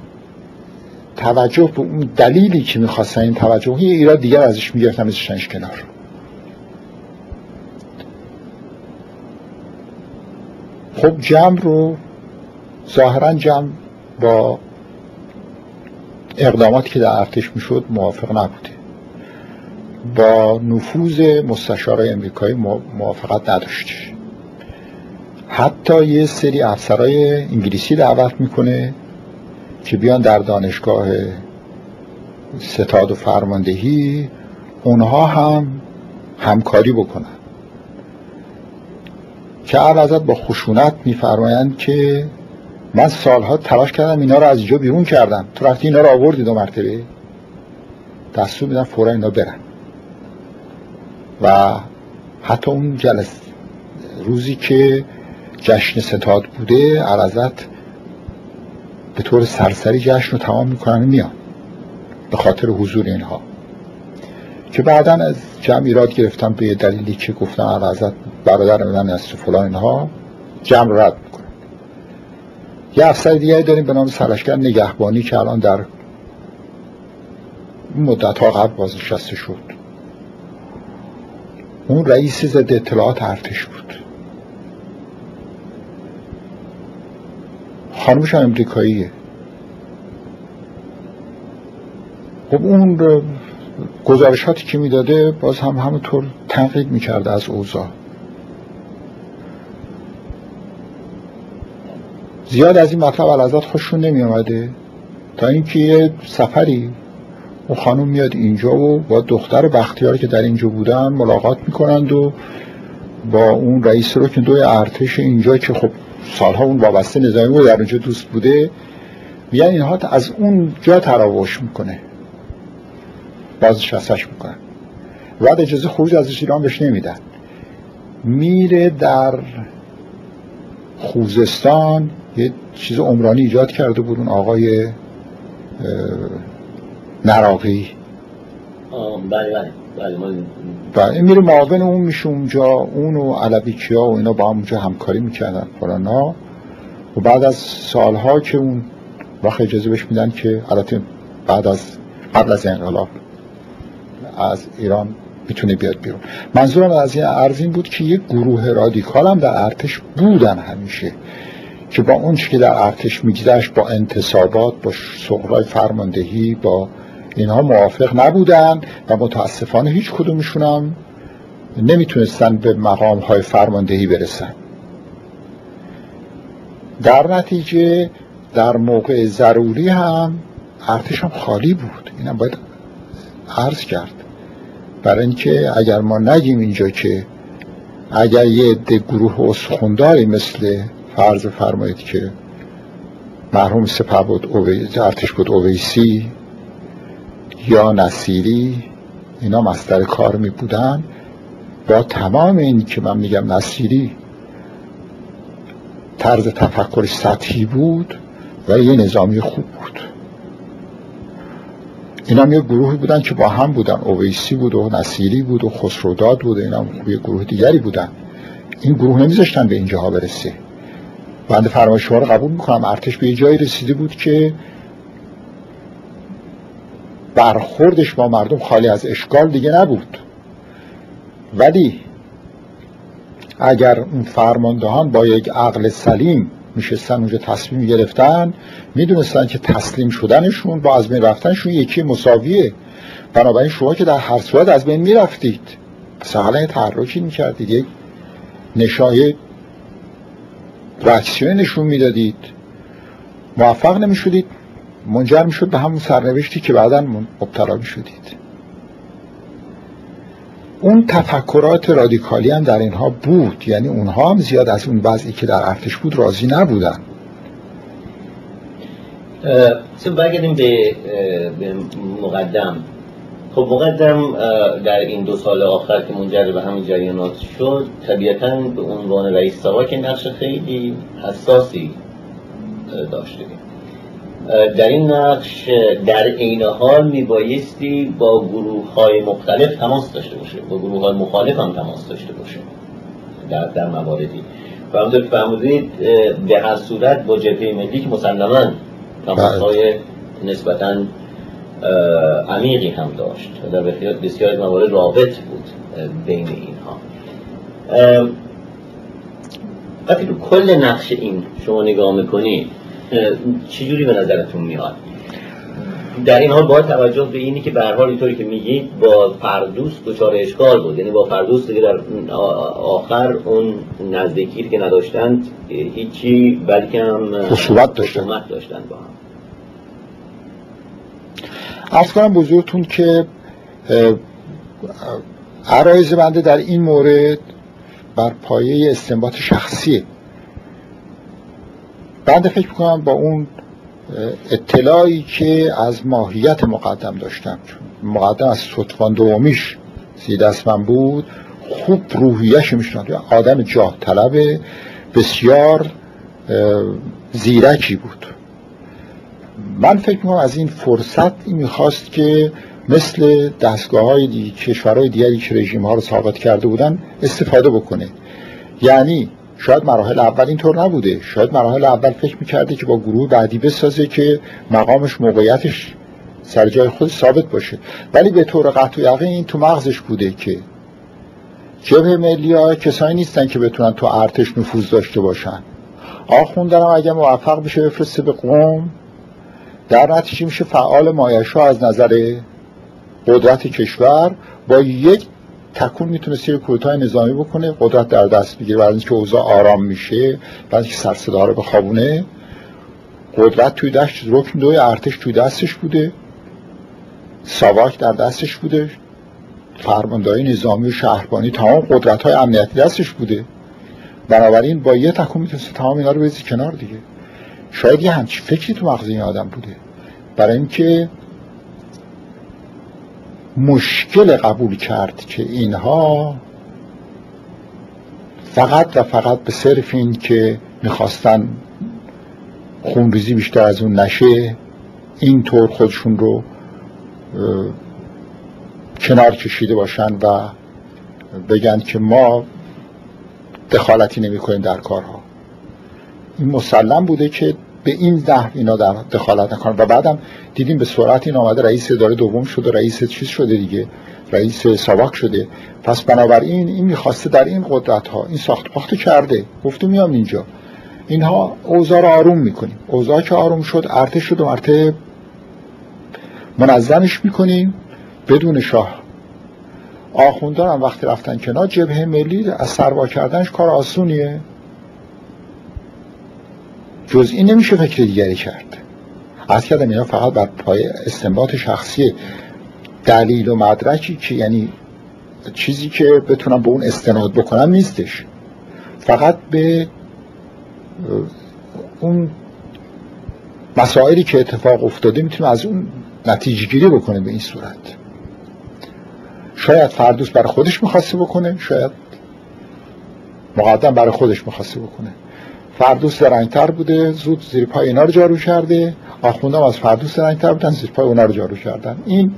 توجه به اون دلیلی که میخواستن این توجه، یه ایراد دیگر ازش میگرفتن میذاشتنش کنار. خب جمع رو ظاهرا جمع با اقداماتی که در ارتش میشد موافق نبوده، با نفوذ مستشارای امریکایی موافقت نداشته. حتی یه سری افسرای انگلیسی دعوت میکنه که بیان در دانشگاه ستاد و فرماندهی اونها هم همکاری بکنن، که اعلیحضرت با خشونت میفرمایند که من سالها تلاش کردم اینا رو از اینجا بیرون کردم، تو رفتی اینا رو آوردی 2 مرتبه، دستور میدن فورا اینا برن. و حتی اون جلسه روزی که جشن ستاد بوده، اعلیحضرت به طور سرسری جشن رو تمام میکنن و میان به خاطر حضور اینها، که بعداً از جمع ایراد گرفتم به دلیلی که گفتم اعلیحضرت برادر من است فلان، اینها جمع رو رد میکنن. یه افسر دیگه داریم به نام سرلشکر نگهبانی که الان در مدت ها قبل بازنشسته شد. اون رئیس ضد اطلاعات ارتش بود، خانمش هم امریکاییه. خب اون گزارشاتی که میداده باز هم همونطور تنقید میکرده از اوضاع. زیاد از این مطلب اعلیحضرت خوششون نمی آمده، تا اینکه یه سفری اون خانم میاد اینجا و با دختر بختیاری که در اینجا بودن ملاقات میکنند و با اون رئیس رو که دوی ارتش اینجا که خب سالها اون وابسته نظامی بود در اونجا دوست بوده، میگن اینها از اون جا تراوش میکنه، بازنشسته‌اش میکنن. بعد اجازه خروج از ایران بهش نمیدن، میره در خوزستان یه چیز عمرانی ایجاد کرده بود اون آقای نراقی. بله میره معاون اون میشه اونجا، اون و علویچیا و اینا با هم اونجا همکاری میکردن فلانا. و بعد از سالها که اون وقت اجازه بهش میدن که البته قبل از انقلاب از ایران میتونه بیاد بیرون. منظورم از این عرض این بود که یک گروه رادیکال هم در ارتش بودن همیشه، که با اون چی که در ارتش میگذشت، با انتصابات، با شغلای فرماندهی، با اینها موافق نبودن و متاسفانه هیچ کدومشون هم نمیتونستن به مقام های فرماندهی برسن. در نتیجه در موقع ضروری هم ارتش هم خالی بود. اینم باید عرض کرد، برای اینکه اگر ما نگیم اینجا که اگر یه عده گروه استخونداری مثل فرض فرمایید که مرحوم سپهبد ارتش بود اویسی یا نصیری، اینا مصدر کار می بودن، با تمام این که من میگم نصیری طرز تفکرش سطحی بود و یه نظامی خوب بود. اینا هم یه گروهی بودن که با هم بودن، اویسی بود و نصیری بود و خسروداد بود و اینا یه گروه دیگری بودن. این گروه نمیذاشتن به اینجاها برسه. بنده فرمایش شما رو قبول میکنم، ارتش به یه جایی رسیده بود که برخوردش با مردم خالی از اشکال دیگه نبود، ولی اگر اون فرماندهان با یک عقل سلیم میشستن اونجا تصمیم گرفتن، میدونستن که تسلیم شدنشون با از بین رفتنشون یکی مساویه. بنابراین شما که در هر صورت از بین میرفتید، سهلا یه تحرکی میکردید، یک نشایه ریاکسیون نشون میدادید، موفق نمیشدید، منجر میشد به همون سرنوشتی که بعداً مبتلا میشدید. اون تفکرات رادیکالی هم در اینها بود، یعنی اونها هم زیاد از اون وضعی که در ارتش بود راضی نبودن. برگردیم به مقدم. خب مقدم در این 2 سال آخر که منجر به همین جریانات شد، طبیعتاً به عنوان رئیس ساواک نقش خیلی حساسی داشته. در این نقش در عین حال میبایستی با گروه‌های مختلف تماس داشته باشه، با گروه‌های مخالف هم تماس داشته باشه در مواردی. و همونطور که فرمودید به هر صورت با جبهه ملی که مسلماً تماس‌های نسبتاً عمیقی هم داشت و در بسیاری از موارد رابط بود بین اینها. وقتی رو کل نقش این شما نگاه میکنید چجوری به نظرتون میاد؟ در این حال باید توجه به اینی که به هر حال اینطوری که میگید با فردوس دچار اشکال بود، یعنی با فردوس دیگه در آخر اون نزدیکی که نداشتند هیچی، بلکه هم خصومت داشتن با هم. عرض کنم بزرگتون که عرایض بنده در این مورد بر پایه استنباط شخصیه. بنده فکر میکنم با اون اطلاعی که از ماهیت مقدم داشتم، چون مقدم از ستوان دومیش زیر دست من بود، خوب روحیه‌اش میشناختم، آدم جاه طلب بسیار زیرکی بود. من فکر میکنم از این فرصت میخواست که مثل دستگاه‌های دیگه، کشورهای دیگری که رژیم‌ها رو ساقط کرده بودن استفاده بکنه. یعنی شاید مراحل اول اینطور نبوده، شاید مراحل اول فکر میکرده که با گروه بعدی بسازه که مقامش، موقعیتش سر جای خود ثابت باشه، ولی به طور قطع و یقین این تو مغزش بوده که جبهه ملی‌ها کسایی نیستن که بتونن تو ارتش نفوذ داشته باشن. آخوندن هم اگه موفق بشه بفرسته به قم، در نتیجه میشه فعال مایش‌ها از نظر قدرت کشور، با یک تکون میتونه یه کودتای نظامی بکنه، قدرت در دست بگیره. بعد اینکه اوضاع آرام میشه، بعد اینکه سر صدا رو بخوابونه، قدرت توی دست، رکن 2 ارتش توی دستش بوده، ساواک در دستش بوده، فرماندهی نظامی و شهربانی، تمام قدرت‌های امنیتی دستش بوده. بنابراین با یه تکون میتونه تمام اینا رو بریزه کنار دیگه. شاید یه همچین فکری تو مغز این آدم بوده، برای اینکه مشکل قبول کرد که اینها فقط و فقط به صرف این که میخواستن خونریزی بیشتر از اون نشه، اینطور خودشون رو کنار کشیده باشن و بگن که ما دخالتی نمی کنیم در کارها. این مسلم بوده که به این نحو اینا در دخالت نکنن. و بعدم دیدیم به سرعت این آمده رئیس اداره دوم شده، رئیس چیز شده دیگه، رئیس ساواک شده. پس بنابراین این میخواسته در این قدرت ها این ساخت پاخت کرده، گفته میام اینجا اینها اوضاع رو آروم میکنیم. اوضاع که آروم شد، ارتش رو 2 مرتبه منظمش میکنیم بدون شاه. آخوندان هم وقتی رفتن کنار، جبهه ملی از سروا کردنش کار آسونیه، جز این نمیشه فکر دیگری کرد. از کردم اینا فقط بر پای استنباط شخصی، دلیل و مدرکی که یعنی چیزی که بتونم به اون استناد بکنم نیستش، فقط به اون مسائلی که اتفاق افتاده میتونم از اون نتیجه گیری بکنه. به این صورت شاید فردوس برای خودش میخواسته بکنه، شاید مقدم برای خودش میخواسته بکنه. فردوس زرنگتر بوده، زود زیر پای اینا رو جارو کرده، آخوندم از فردوس زرنگتر بودن، زیر پای اونا رو جارو کردن. این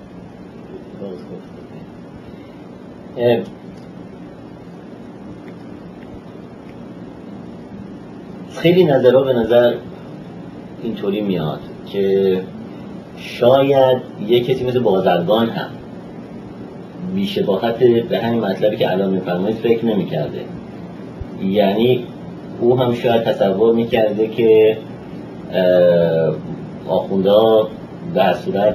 خیلی نظرها به نظر اینطوری میاد که شاید یک کسی مثل بازرگان هم بی‌شباهت به همین مطلبی که الان میفرمایید فکر نمی‌کرده. یعنی او هم شاید تصور می‌کرده که آخوندها در صورت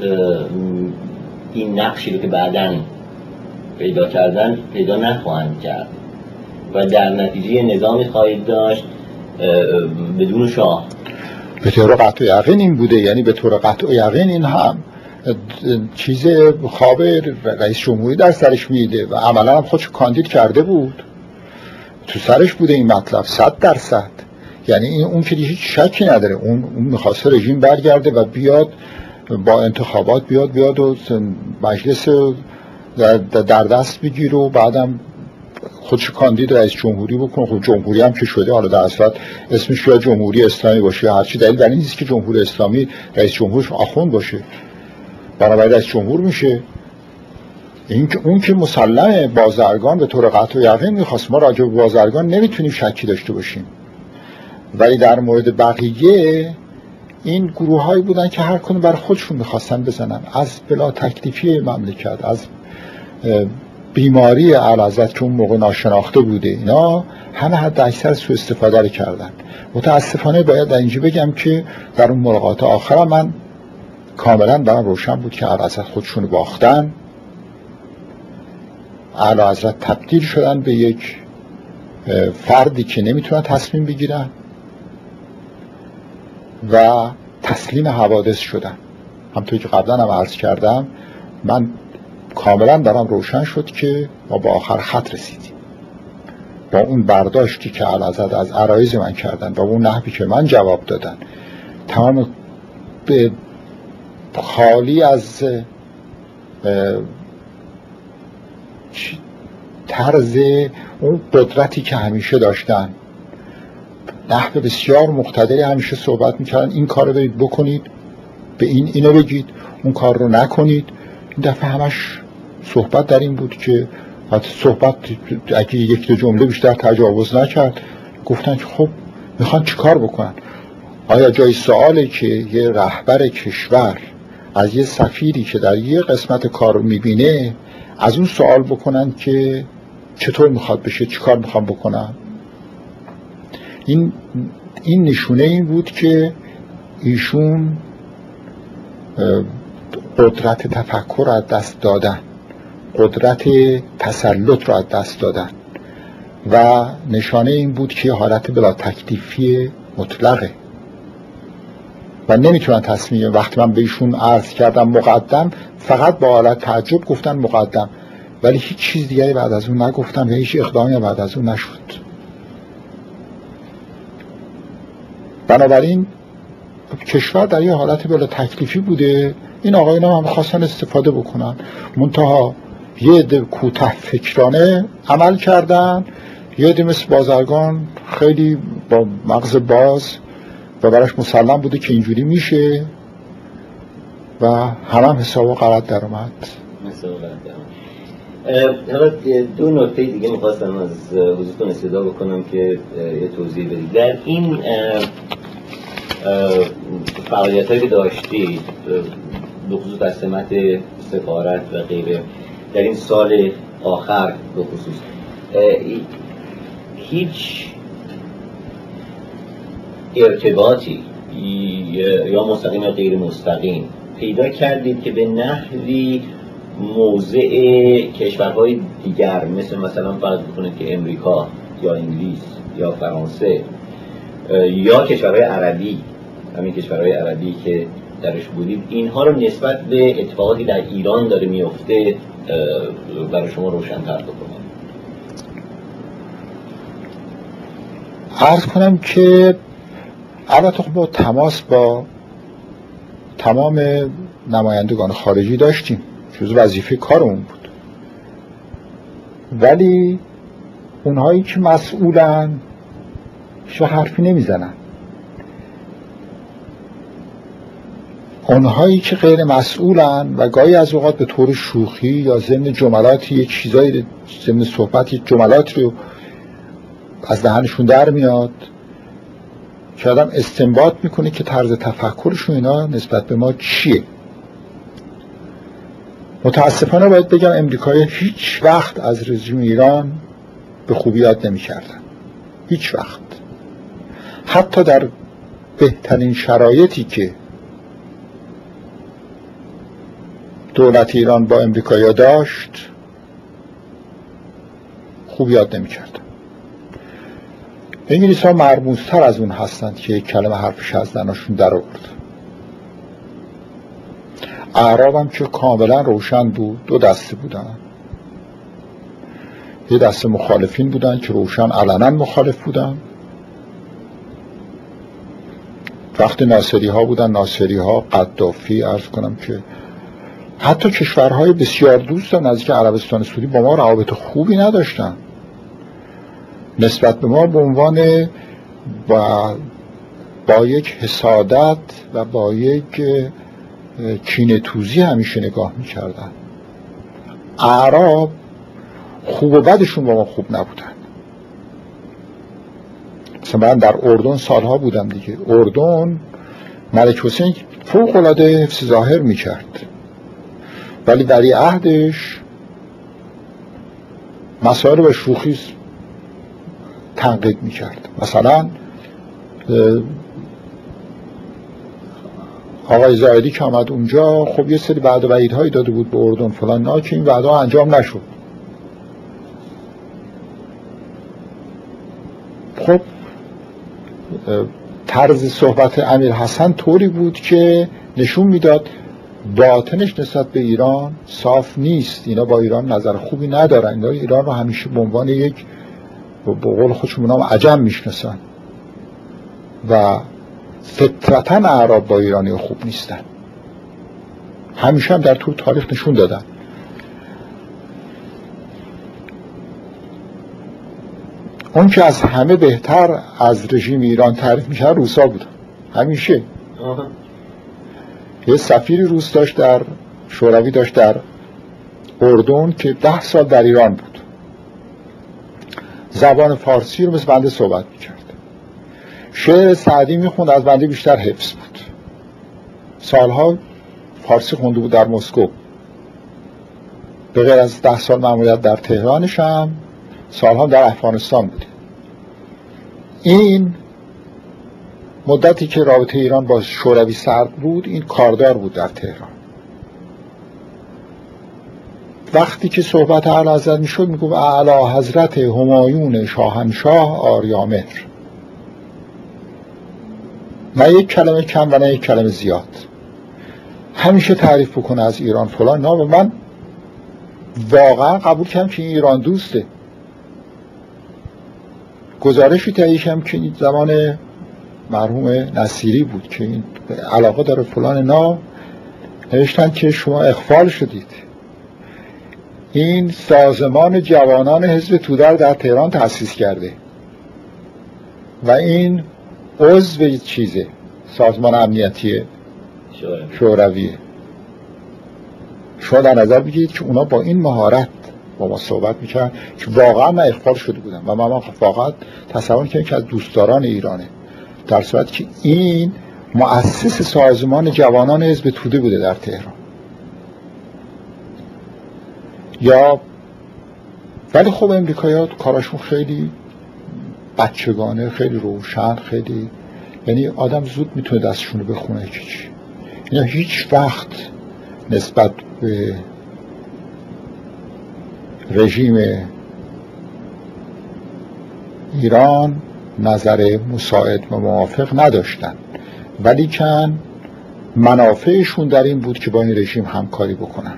این نقشی رو که بعداً پیدا کردن پیدا نخواهند کرد و در نتیجه نظامی خواهید داشت بدون شاه. به طور قطع یقین این بوده، یعنی به طور قطع یقین این هم چیز خواب رئیس جمهوری در سرش میده و عملا هم خودش کاندید کرده بود، تو سرش بوده این مطلب 100%. یعنی اون که هیچ شکی نداره، اون میخواسته رژیم برگرده و بیاد با انتخابات بیاد و مجلس در دست بگیر و بعدم خودش کاندید رئیس جمهوری بکنه. خب جمهوری هم که شده، حالا در اصل اسمش یا جمهوری اسلامی باشه یا هرچی، دلیل بر این نیست که جمهوری اسلامی رئیس جمهورش آخوند باشه، بنابراین رئیس جمهور میشه. اون که مسلمه بازرگان به طور قطع و یقین میخواست. ما راجع به بازرگان نمیتونیم شکی داشته باشیم، ولی در مورد بقیه این گروه هایی بودن که هر کنه بر خودشون میخواستن بزنن، از بلا تکلیفی مملکت، از بیماری اعلیحضرت که اون موقع ناشناخته بوده، اینا همه حد اکثر سوء استفاده رو کردن. متاسفانه باید در اینجا بگم که در اون ملاقات آخر من کاملا برام روشن بود که اعلیحضرت خودشون باختن، اعلیحضرت تبدیل شدن به یک فردی که نمیتونن تصمیم بگیرن و تسلیم حوادث شدن. همطوری که قبلا هم عرض کردم، من کاملا برام روشن شد که ما با آخر خط رسیدیم، با اون برداشتی که اعلیحضرت از عرایض من کردن و اون نحوی که من جواب دادن، تمام به خالی از طرز اون قدرتی که همیشه داشتن، نحو بسیار مقتدری همیشه صحبت میکردن، این کار رو برید بکنید، به اینو بگید، اون کار رو نکنید. این دفعه همش صحبت در این بود که صحبت اگه یک دو جمله بیشتر تجاوز نکرد، گفتن که خب میخوان چی کار بکنن. آیا جای سواله که یه رهبر کشور از یه سفیری که در یه قسمت کار رو میبینه از اون سوال بکنن که چطور میخواد بشه، چی کار میخوان بکنن؟ این نشونه این بود که ایشون قدرت تفکر رو از دست دادن، قدرت تسلط رو از دست دادن و نشانه این بود که حالت بلا تکلیفی مطلقه و نمیتونن تصمیم. وقتی من به ایشون عرض کردم مقدم، فقط با حالت تعجب گفتن مقدم، ولی هیچ چیز دیگری بعد از اون نگفتن و هیچ اقدامی بعد از اون نشد. بنابراین کشور در یه حالت بلا تکلیفی بوده. این آقایون هم خواستن استفاده بکنن، منتها یه عده کوته فکرانه عمل کردن، یه عده مثل بازرگان خیلی با مغز باز و براش مسلم بوده که اینجوری میشه و هم حسابا غلط در اومد. حالا دو نکته دیگه میخواستم از حضورتون استفاده بکنم که یه توضیح بدید. در این فعالیت هایی که داشتید به خصوص در سمت سفارت و غیره در این سال آخر به خصوص، هیچ ارتباطی یا مستقیم یا غیر مستقیم پیدا کردید که به نحوی موضع کشورهای دیگر مثلا فرض بکنید که امریکا یا انگلیس یا فرانسه یا کشورهای عربی، همین کشورهای عربی که درش بودید، اینها رو نسبت به اتفاقاتی در ایران داره میفته برای شما روشن‌تر بکنم؟ عرض کنم که البته با تماس با تمام نمایندگان خارجی داشتیم، جز وظیفه کارمون بود، ولی اونهایی که مسئولن هیچ حرفی نمیزنن. اونهایی که غیر مسئولن و گاهی از اوقات به طور شوخی یا ضمن جملاتی یک چیزایی ضمن صحبت یک جملاتی رو از دهنشون در میاد که آدم استنباط میکنه که طرز تفکرشون اینا نسبت به ما چیه. متاسفانه باید بگم امریکایی هیچ وقت از رژیم ایران به خوبی یاد نمی‌کردن. هیچ وقت. حتی در بهترین شرایطی که دولت ایران با امریکایی داشت خوب یاد نمی‌کردن. انگلیس‌ها مرموزتر از اون هستند که یک کلمه حرفش از دهنشون در آورد. اعراب هم که کاملا روشن بود، دو دسته بودن. یه دسته مخالفین بودن که روشن علنا مخالف بودن. وقتی ناصری ها بودن، ناصری ها، قدافی، عرض کنم که حتی کشورهای بسیار دوست نزدیک عربستان سعودی با ما روابط خوبی نداشتن. نسبت به ما به عنوان با یک حسادت و با یک کینه توزی همیشه نگاه میکردن. اعراب خوب و بدشون با ما خوب نبودن. مثلا من در اردن سالها بودم دیگه. اردن ملک حسین فوق العاده حفظ ظاهر میکرد، ولی ولیعهدش مسائل به شوخی تنقید میکرد. مثلا آقای زاهدی که آمد اونجا، خب یه سری وعده و وعیدهایی داده بود به اردن فلان، نه که این وعده ها انجام نشد. خب طرز صحبت امیر حسن طوری بود که نشون میداد باطنش نسبت به ایران صاف نیست. اینا با ایران نظر خوبی ندارن. اینا ایران رو همیشه به عنوان یک به قول خودشون نام عجم میشناسن و فطرتاً اعراب با ایرانی خوب نیستن. همیشه هم در طول تاریخ نشون دادن. اون که از همه بهتر از رژیم ایران تعریف میشه روسا بودن. همیشه یه سفیر روس داشت در شوروی داشت در اردن که 10 سال در ایران بود. زبان فارسی رو مثل بنده صحبت میکرد. شعر سعدی میخوند، از بنده بیشتر حفظ بود. سالها فارسی خونده بود در مسکو. به غیر از 10 سال مأموریت در تهرانش هم سالها در افغانستان بود. این مدتی که رابطه ایران با شوروی سرد بود، این کاردار بود در تهران. وقتی که صحبت اعلیحضرت میشد میگفت اعلی حضرت همایون شاهنشاه آریامهر. نه یک کلمه کم و نه یک کلمه زیاد. همیشه تعریف بکنه از ایران فلان. نه، و من واقعا قبول کردم که این ایران دوسته. گزارشی تهیه کردم که این زمان مرحوم نصیری بود که این علاقه داره فلان. نه، نوشتن که شما اغفال شدید. این سازمان جوانان حزب توده در تهران تأسیس کرده و این عضو چیزه، سازمان امنیتی شورویه. شما در نظر بگیرید که اونا با این مهارت با ما صحبت میکنن که واقعا من اغفال شده بودم و من واقعا تصور کردم که از دوستداران ایرانه، در صورت که این مؤسس سازمان جوانان حزب توده بوده در تهران. یا ولی خب امریکایی‌ها کاراشون خیلی بچگانه، خیلی روشن، خیلی، یعنی آدم زود میتونه دستشون رو بخونه که چی. اینا هیچ وقت نسبت به رژیم ایران نظر مساعد و موافق نداشتن، ولی کن منافعشون در این بود که با این رژیم همکاری بکنن.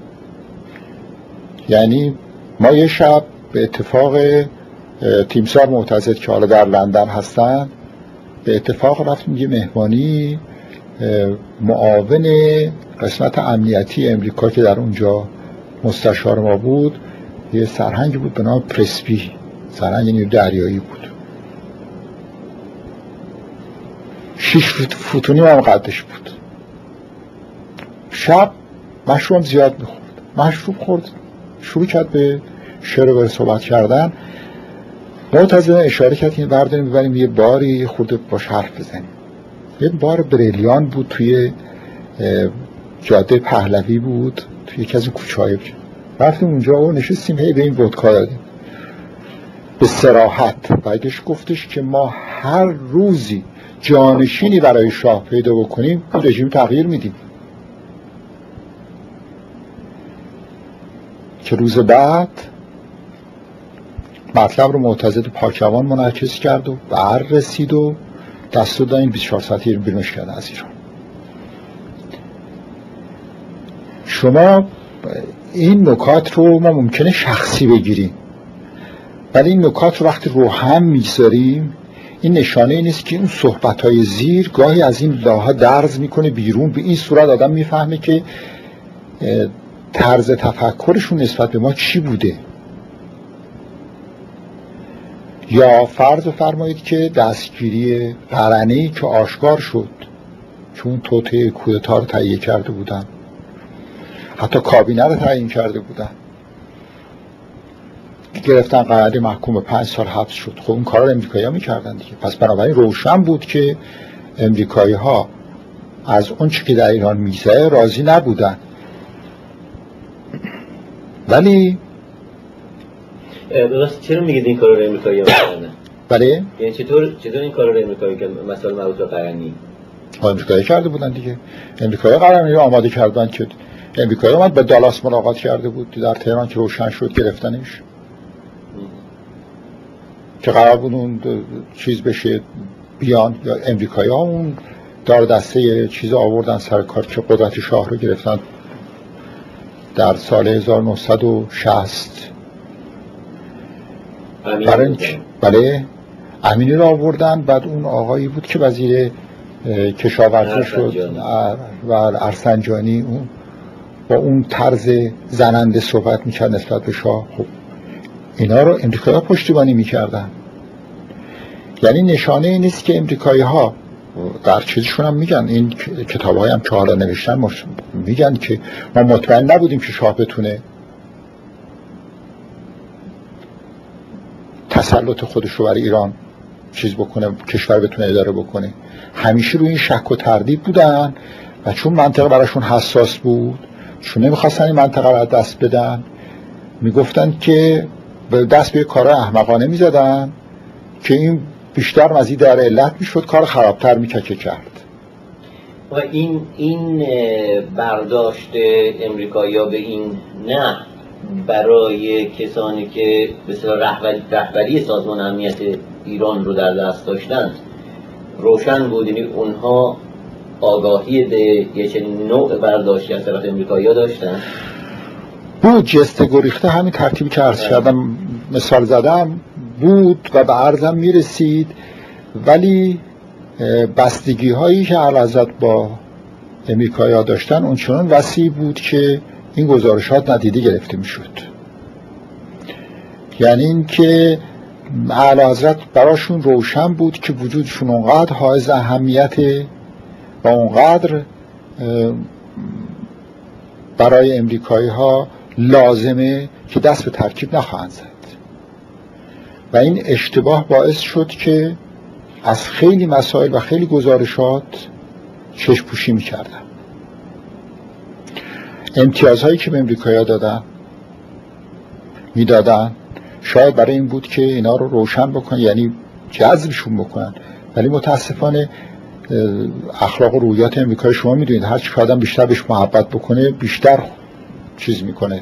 یعنی ما یه شب به اتفاق تیمسار معتزد که حالا در لندن هستن، به اتفاق رفتیم یه مهمانی معاون قسمت امنیتی امریکا که در اونجا مستشار ما بود، یه سرهنگ بود به نام پرسبی، سرهنگ نیروی دریایی بود. 6 فوت و نیم هم قدش بود. شب مشروب زیاد میخورد، مشروب خورد، شروع کرد به شعر و صحبت کردن. معتزد اشاره کرد که برداریم ببریم یه باری خورده باش حرف بزنیم. یه بار بریلیان بود توی جاده پهلوی بود، توی یکی از اون کوچه‌های بود. رفتیم اونجا و نشستیم، هی به این ودکا دادیم به صراحت. بعدش گفتش که ما هر روزی جانشینی برای شاه پیدا بکنیم رژیم تغییر میدیم. که روز بعد مطلب رو معتزد پاکوان منعکس کرد و بر رسید و دستور داد این 24 ساعتی بیرونش کرد از ایران. شما این نکات رو ما ممکنه شخصی بگیریم، ولی این نکات رو وقتی رو هم میگذاریم این نشانه این است که اون صحبت‌های زیر گاهی از این لاها درز میکنه بیرون. به این صورت آدم میفهمه که طرز تفکرشون نسبت به ما چی بوده. یا فرض فرمایید که دستگیری قرنه‌ای که آشکار شد چون توطئه کودتا رو تهیه کرده بودن، حتی کابینه رو تعیین کرده بودن، گرفتن قرنه محکوم به 5 سال حبس شد. خب اون کار رو امریکایی‌ها می‌کردن دیگه. پس بنابراین روشن بود که امریکایی‌ها از اون چیزی که در ایران می‌گذره راضی نبودن. ولی درست چرا میگید این کار رو امریکایی‌ها می‌کنن؟ بله؟ یعنی چطور این کار رو امریکایی‌ها که مثلا مربوط به قرنی امریکایی کرده بودن دیگه. امریکایی قرنی رو آماده کردن که امریکایی اومد به دالاس ملاقات کرده بود در تهران که روشن شد گرفتنش، که قرار بود اون چیز بشه بیان. یا امریکایی ها اون دار دسته چیز آوردن سر کار که قدرت شاه رو گرفتن در سال 1960. بله امینی رو آوردن. بعد اون آقایی بود که وزیر کشاورزی شد و ارسنجانی، اون با اون طرز زننده صحبت میکرد نسبت به شاه. خب اینا رو امریکایی‌ها پشتیبانی میکردن. یعنی نشانه این نیست که امریکایی‌ها در چیزشون هم میگن، این کتاب‌های هم که حالا نوشتن میگن که ما مطمئن نبودیم که شاه بتونه تسلط خودش رو برای ایران چیز بکنه، کشور بتونه اداره بکنه. همیشه روی این شک و تردید بودن و چون منطقه براشون حساس بود، چون نمیخواستن این منطقه رو دست بدن، میگفتن که دست به کارهای احمقانه میزدن که این بیشتر مزید در علت میشد، کار خرابتر میکشه کرد. و این برداشت امریکایی‌ها به این نه برای کسانی که به اصطلاح رهبری سازمان امنیت ایران رو در دست داشتند روشن بود. یعنی اونها آگاهی به یه چنین نوع برداشتی از طرف امریکایی‌ها داشتن بود. جست گریخته همین ترتیبی که عرض کردم مثال زدم بود و به عرضم میرسید، ولی بستگی هایی که اعلیحضرت با امریکایی‌ها داشتن اون چنان وسیع بود که این گزارشات ندیده گرفته میشد. یعنی این که اعلیحضرت براشون روشن بود که وجودشون اونقدر حائز اهمیت و اونقدر برای امریکایی‌ها لازمه که دست به ترکیب نخواهند زد. و این اشتباه باعث شد که از خیلی مسائل و خیلی گزارشات چشم پوشی می‌کردن. امتیازهایی که به امریکایی‌ها میدادن شاید برای این بود که اینا رو روشن بکنن، یعنی جذبشون بکنن. ولی متاسفانه اخلاق و رویات امریکایی شما میدونید، هر چی آدم بیشتر بهش محبت بکنه بیشتر چیز میکنه،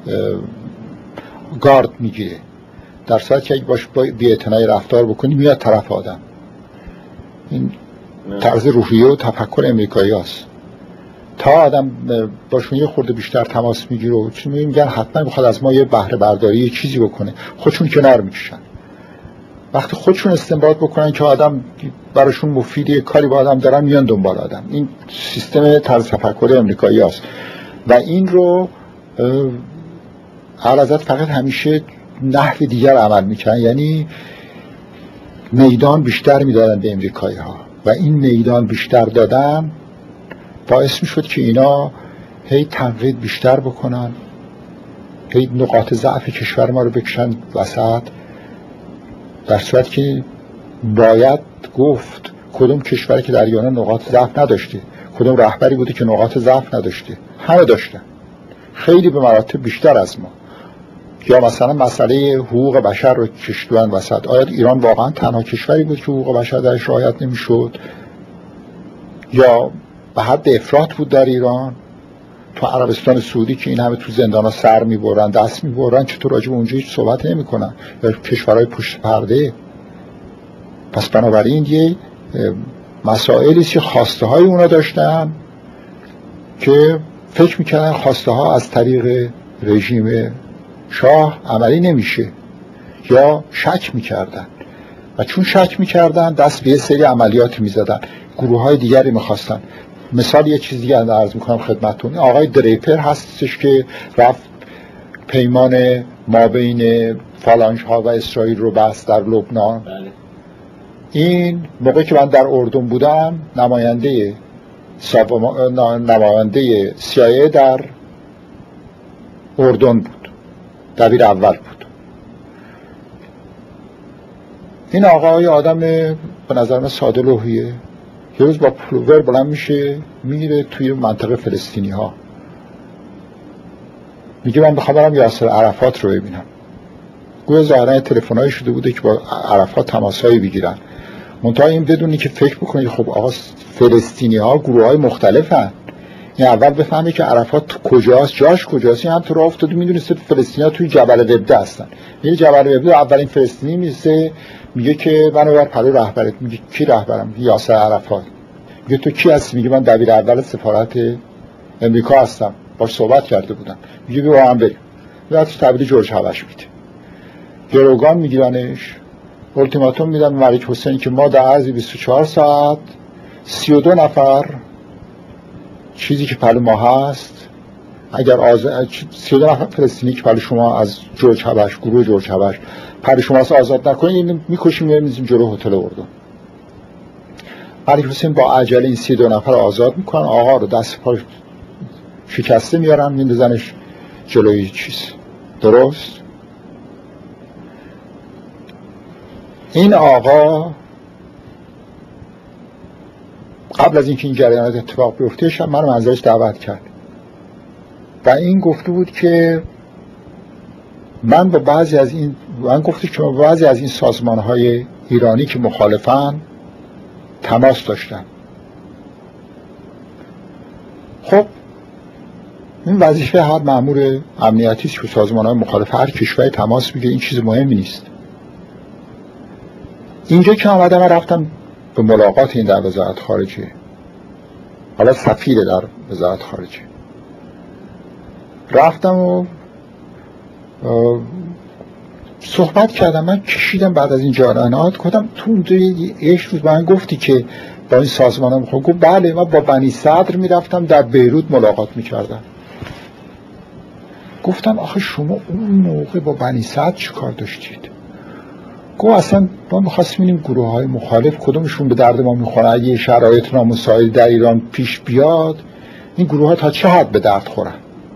گارد میگیره. در صورتی که اگه باش بی‌اعتنایی رفتار بکنی میاد طرف آدم. این طرز روحیه و تفکر امریکایی هست. تا آدم باشون یه خورده بیشتر تماس میگیره و چی میگن حتما میخواد از ما یه بهره برداری یه چیزی بکنه، خودشون کنار میکشن. وقتی خودشون استنباط بکنن که آدم براشون مفیده، کاری با آدم دارن، میان دنبال آدم. این سیستم طرز تفکر امریکایی هست و این رو اعلیحضرت فقط همیشه نحو دیگر عمل میکنن، یعنی میدان بیشتر میدادن به امریکایی ها. و این میدان بیشتر دادن باعث می شد که اینا هی تنقید بیشتر بکنن، هی نقاط ضعف کشور ما رو بکشن وسط، در صورت که باید گفت کدوم کشوری که در ایران نقاط ضعف نداشته، کدوم رهبری بوده که نقاط ضعف نداشته. همه داشتن، خیلی به مراتب بیشتر از ما. یا مثلا مسئله حقوق بشر رو کشیدن وسط. آیا ایران واقعا تنها کشوری بود که حقوق بشر درش رعایت نمی‌شد؟ یا به حد افراط بود در ایران؟ تو عربستان سعودی که این همه تو زندانا سر می‌برن، دست می‌برن، چطور راجع به اونجا هیچ صحبت نمی‌کنن؟ یا کشورهای پشت پرده. پس بنابراین یه مسائلی که خواسته های اونا داشتن که فکر میکردن خواسته ها از طریق رژیم شاه عملی نمیشه، یا شک میکردن و چون شک میکردن دست به یه سری عملیاتی میزدن. گروه های دیگری میخواستن. مثال یه چیز دیگه عرض میکنم خدمتتون. آقای دریپر هستش که رفت پیمان مابین فالانژ ها و اسرائیل رو بست در لبنان. این موقعی که من در اردن بودم نماینده CIA در اردن بود، دبیر اول بود. این آقای آدم به نظر من ساده لوحیه. یه روز با پلوور بلند میشه میره توی منطقه فلسطینی ها، میگه من بخوام برم یاسر عرفات رو ببینم. گویا ظاهرا تلفن‌هایی شده بوده که با عرفات تماسایی بگیرن. منتها این بدونی که فکر بکنید خب آقا فلسطینی ها گروه های مختلفن، این اول بفهمی که عرفات کجاست، جاش کجاست. این هم تو راه افتاده میدونسته فلسطینی ها توی جبل وبده هستن. یه جبل وبده اولین فلسطینی میسته میگه که منو بر پلو رهبرت. میگه کی رهبرم؟ یاسر عرفات. میگه تو کی هستی؟ میگه من دبیر اول سفارت امریکا هستم، باش صحبت کرده بودم. میگه بیا با هم بریم. بعدش تبریک جورج هوش میده، گروگان میگیرنش، التیماتوم میدن به ملک حسین که ما در عرض 24 ساعت 32 نفر چیزی که پلو ما هست، اگر 32 نفر فلسطینی که پلو شما از جورج هوش، گروه جورج هوش پلو شما آزاد نکنید، این میکشیم میذاریم جلو هتل اردن. ملک حسین با عجله این 32 نفر آزاد میکنن، آقا رو دست پا شکسته میارن میندازنش جلوی چیز. درست؟ این آقا قبل از اینکه این جریانات اتفاق بیفته شب من رو منزلش دعوت کرد و این گفته بود که من گفته که با بعضی از این سازمان‌های ایرانی که مخالفن تماس داشتم. خب این وظیفه هر مأمور امنیتی است که سازمان‌های مخالف هر کشوری تماس میگیره، این چیز مهمی نیست. اینجا که آمدم من رفتم به ملاقات این در وزارت خارجه، حالا سفیر در وزارت خارجه، رفتم و صحبت کردم. من کشیدم بعد از این جریانات، گفتم تو اونجا یک روز من گفتی که با این سازمان هم گفت بله من با بنی صدر میرفتم در بیروت ملاقات میکردم. گفتم آخه شما اون موقع با بنی صدر چی کار داشتید؟ گفت اصلا ما می‌خواستیم ببینیم گروه های مخالف کدومشون به درد ما میخوره، اگه شرایط نامساعد در ایران پیش بیاد این گروه ها تا چه حد به درد خورن.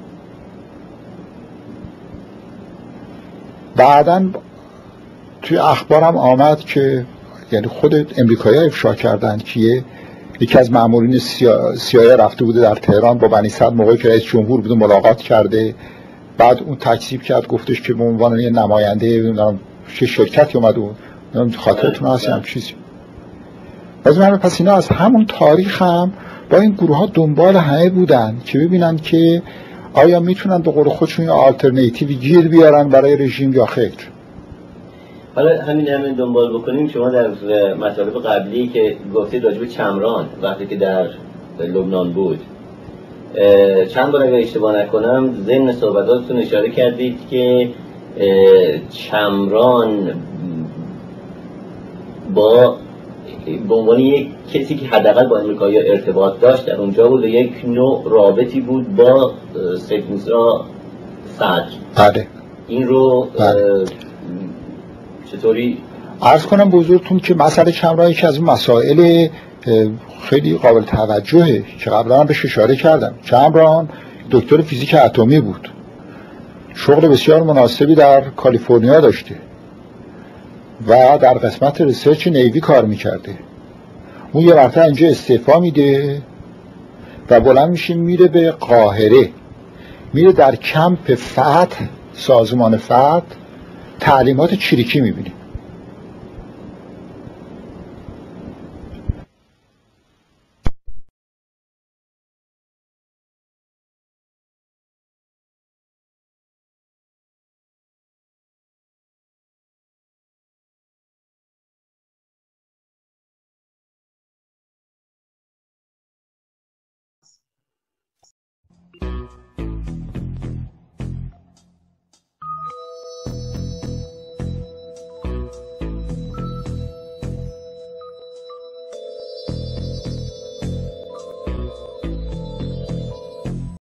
بعداً توی اخبارم آمد که یعنی خود امریکایی‌ها افشا کردن که یکی از مامورین CIA رفته بوده در تهران با بنی صدر موقعی که رئیس جمهور بوده ملاقات کرده، بعد اون تکذیب کرد، گفتش که به عنوان یه نماینده چه شرکتی اومد و خاطرتون هست هم چیزی. پس اینا از همون تاریخ هم با این گروه ها دنبال همه بودن که ببینن که آیا میتونن به قول خودشون یه آلترناتیوی گیر بیارن برای رژیم یا خیر. حالا همین دنبال بکنیم. شما در مطالب قبلی که گفتید راجع به چمران وقتی که در لبنان بود چند بار اگر اشتباه نکنم ضمن صحبتاتون اشاره کردید که چمران به عنوان یک کسی که حداقل با امریکایی ارتباط داشت در اونجا بود و یک نوع رابطی بود با سید موسی صدر. بله. این رو چطوری عرض کنم به حضورتون که مسئله چمران یکی از اون مسائل خیلی قابل توجهه که قبلا هم بهش اشاره کردم. چمبران دکتر فیزیک اتمی بود، شغل بسیار مناسبی در کالیفرنیا داشته و در قسمت ریسرچ نیوی کار میکرده. اون یه مرتبه اینجا استعفا میده و بلند میشه میره به قاهره، میره در کمپ فتح، سازمان فتح، تعلیمات چریکی میبینه.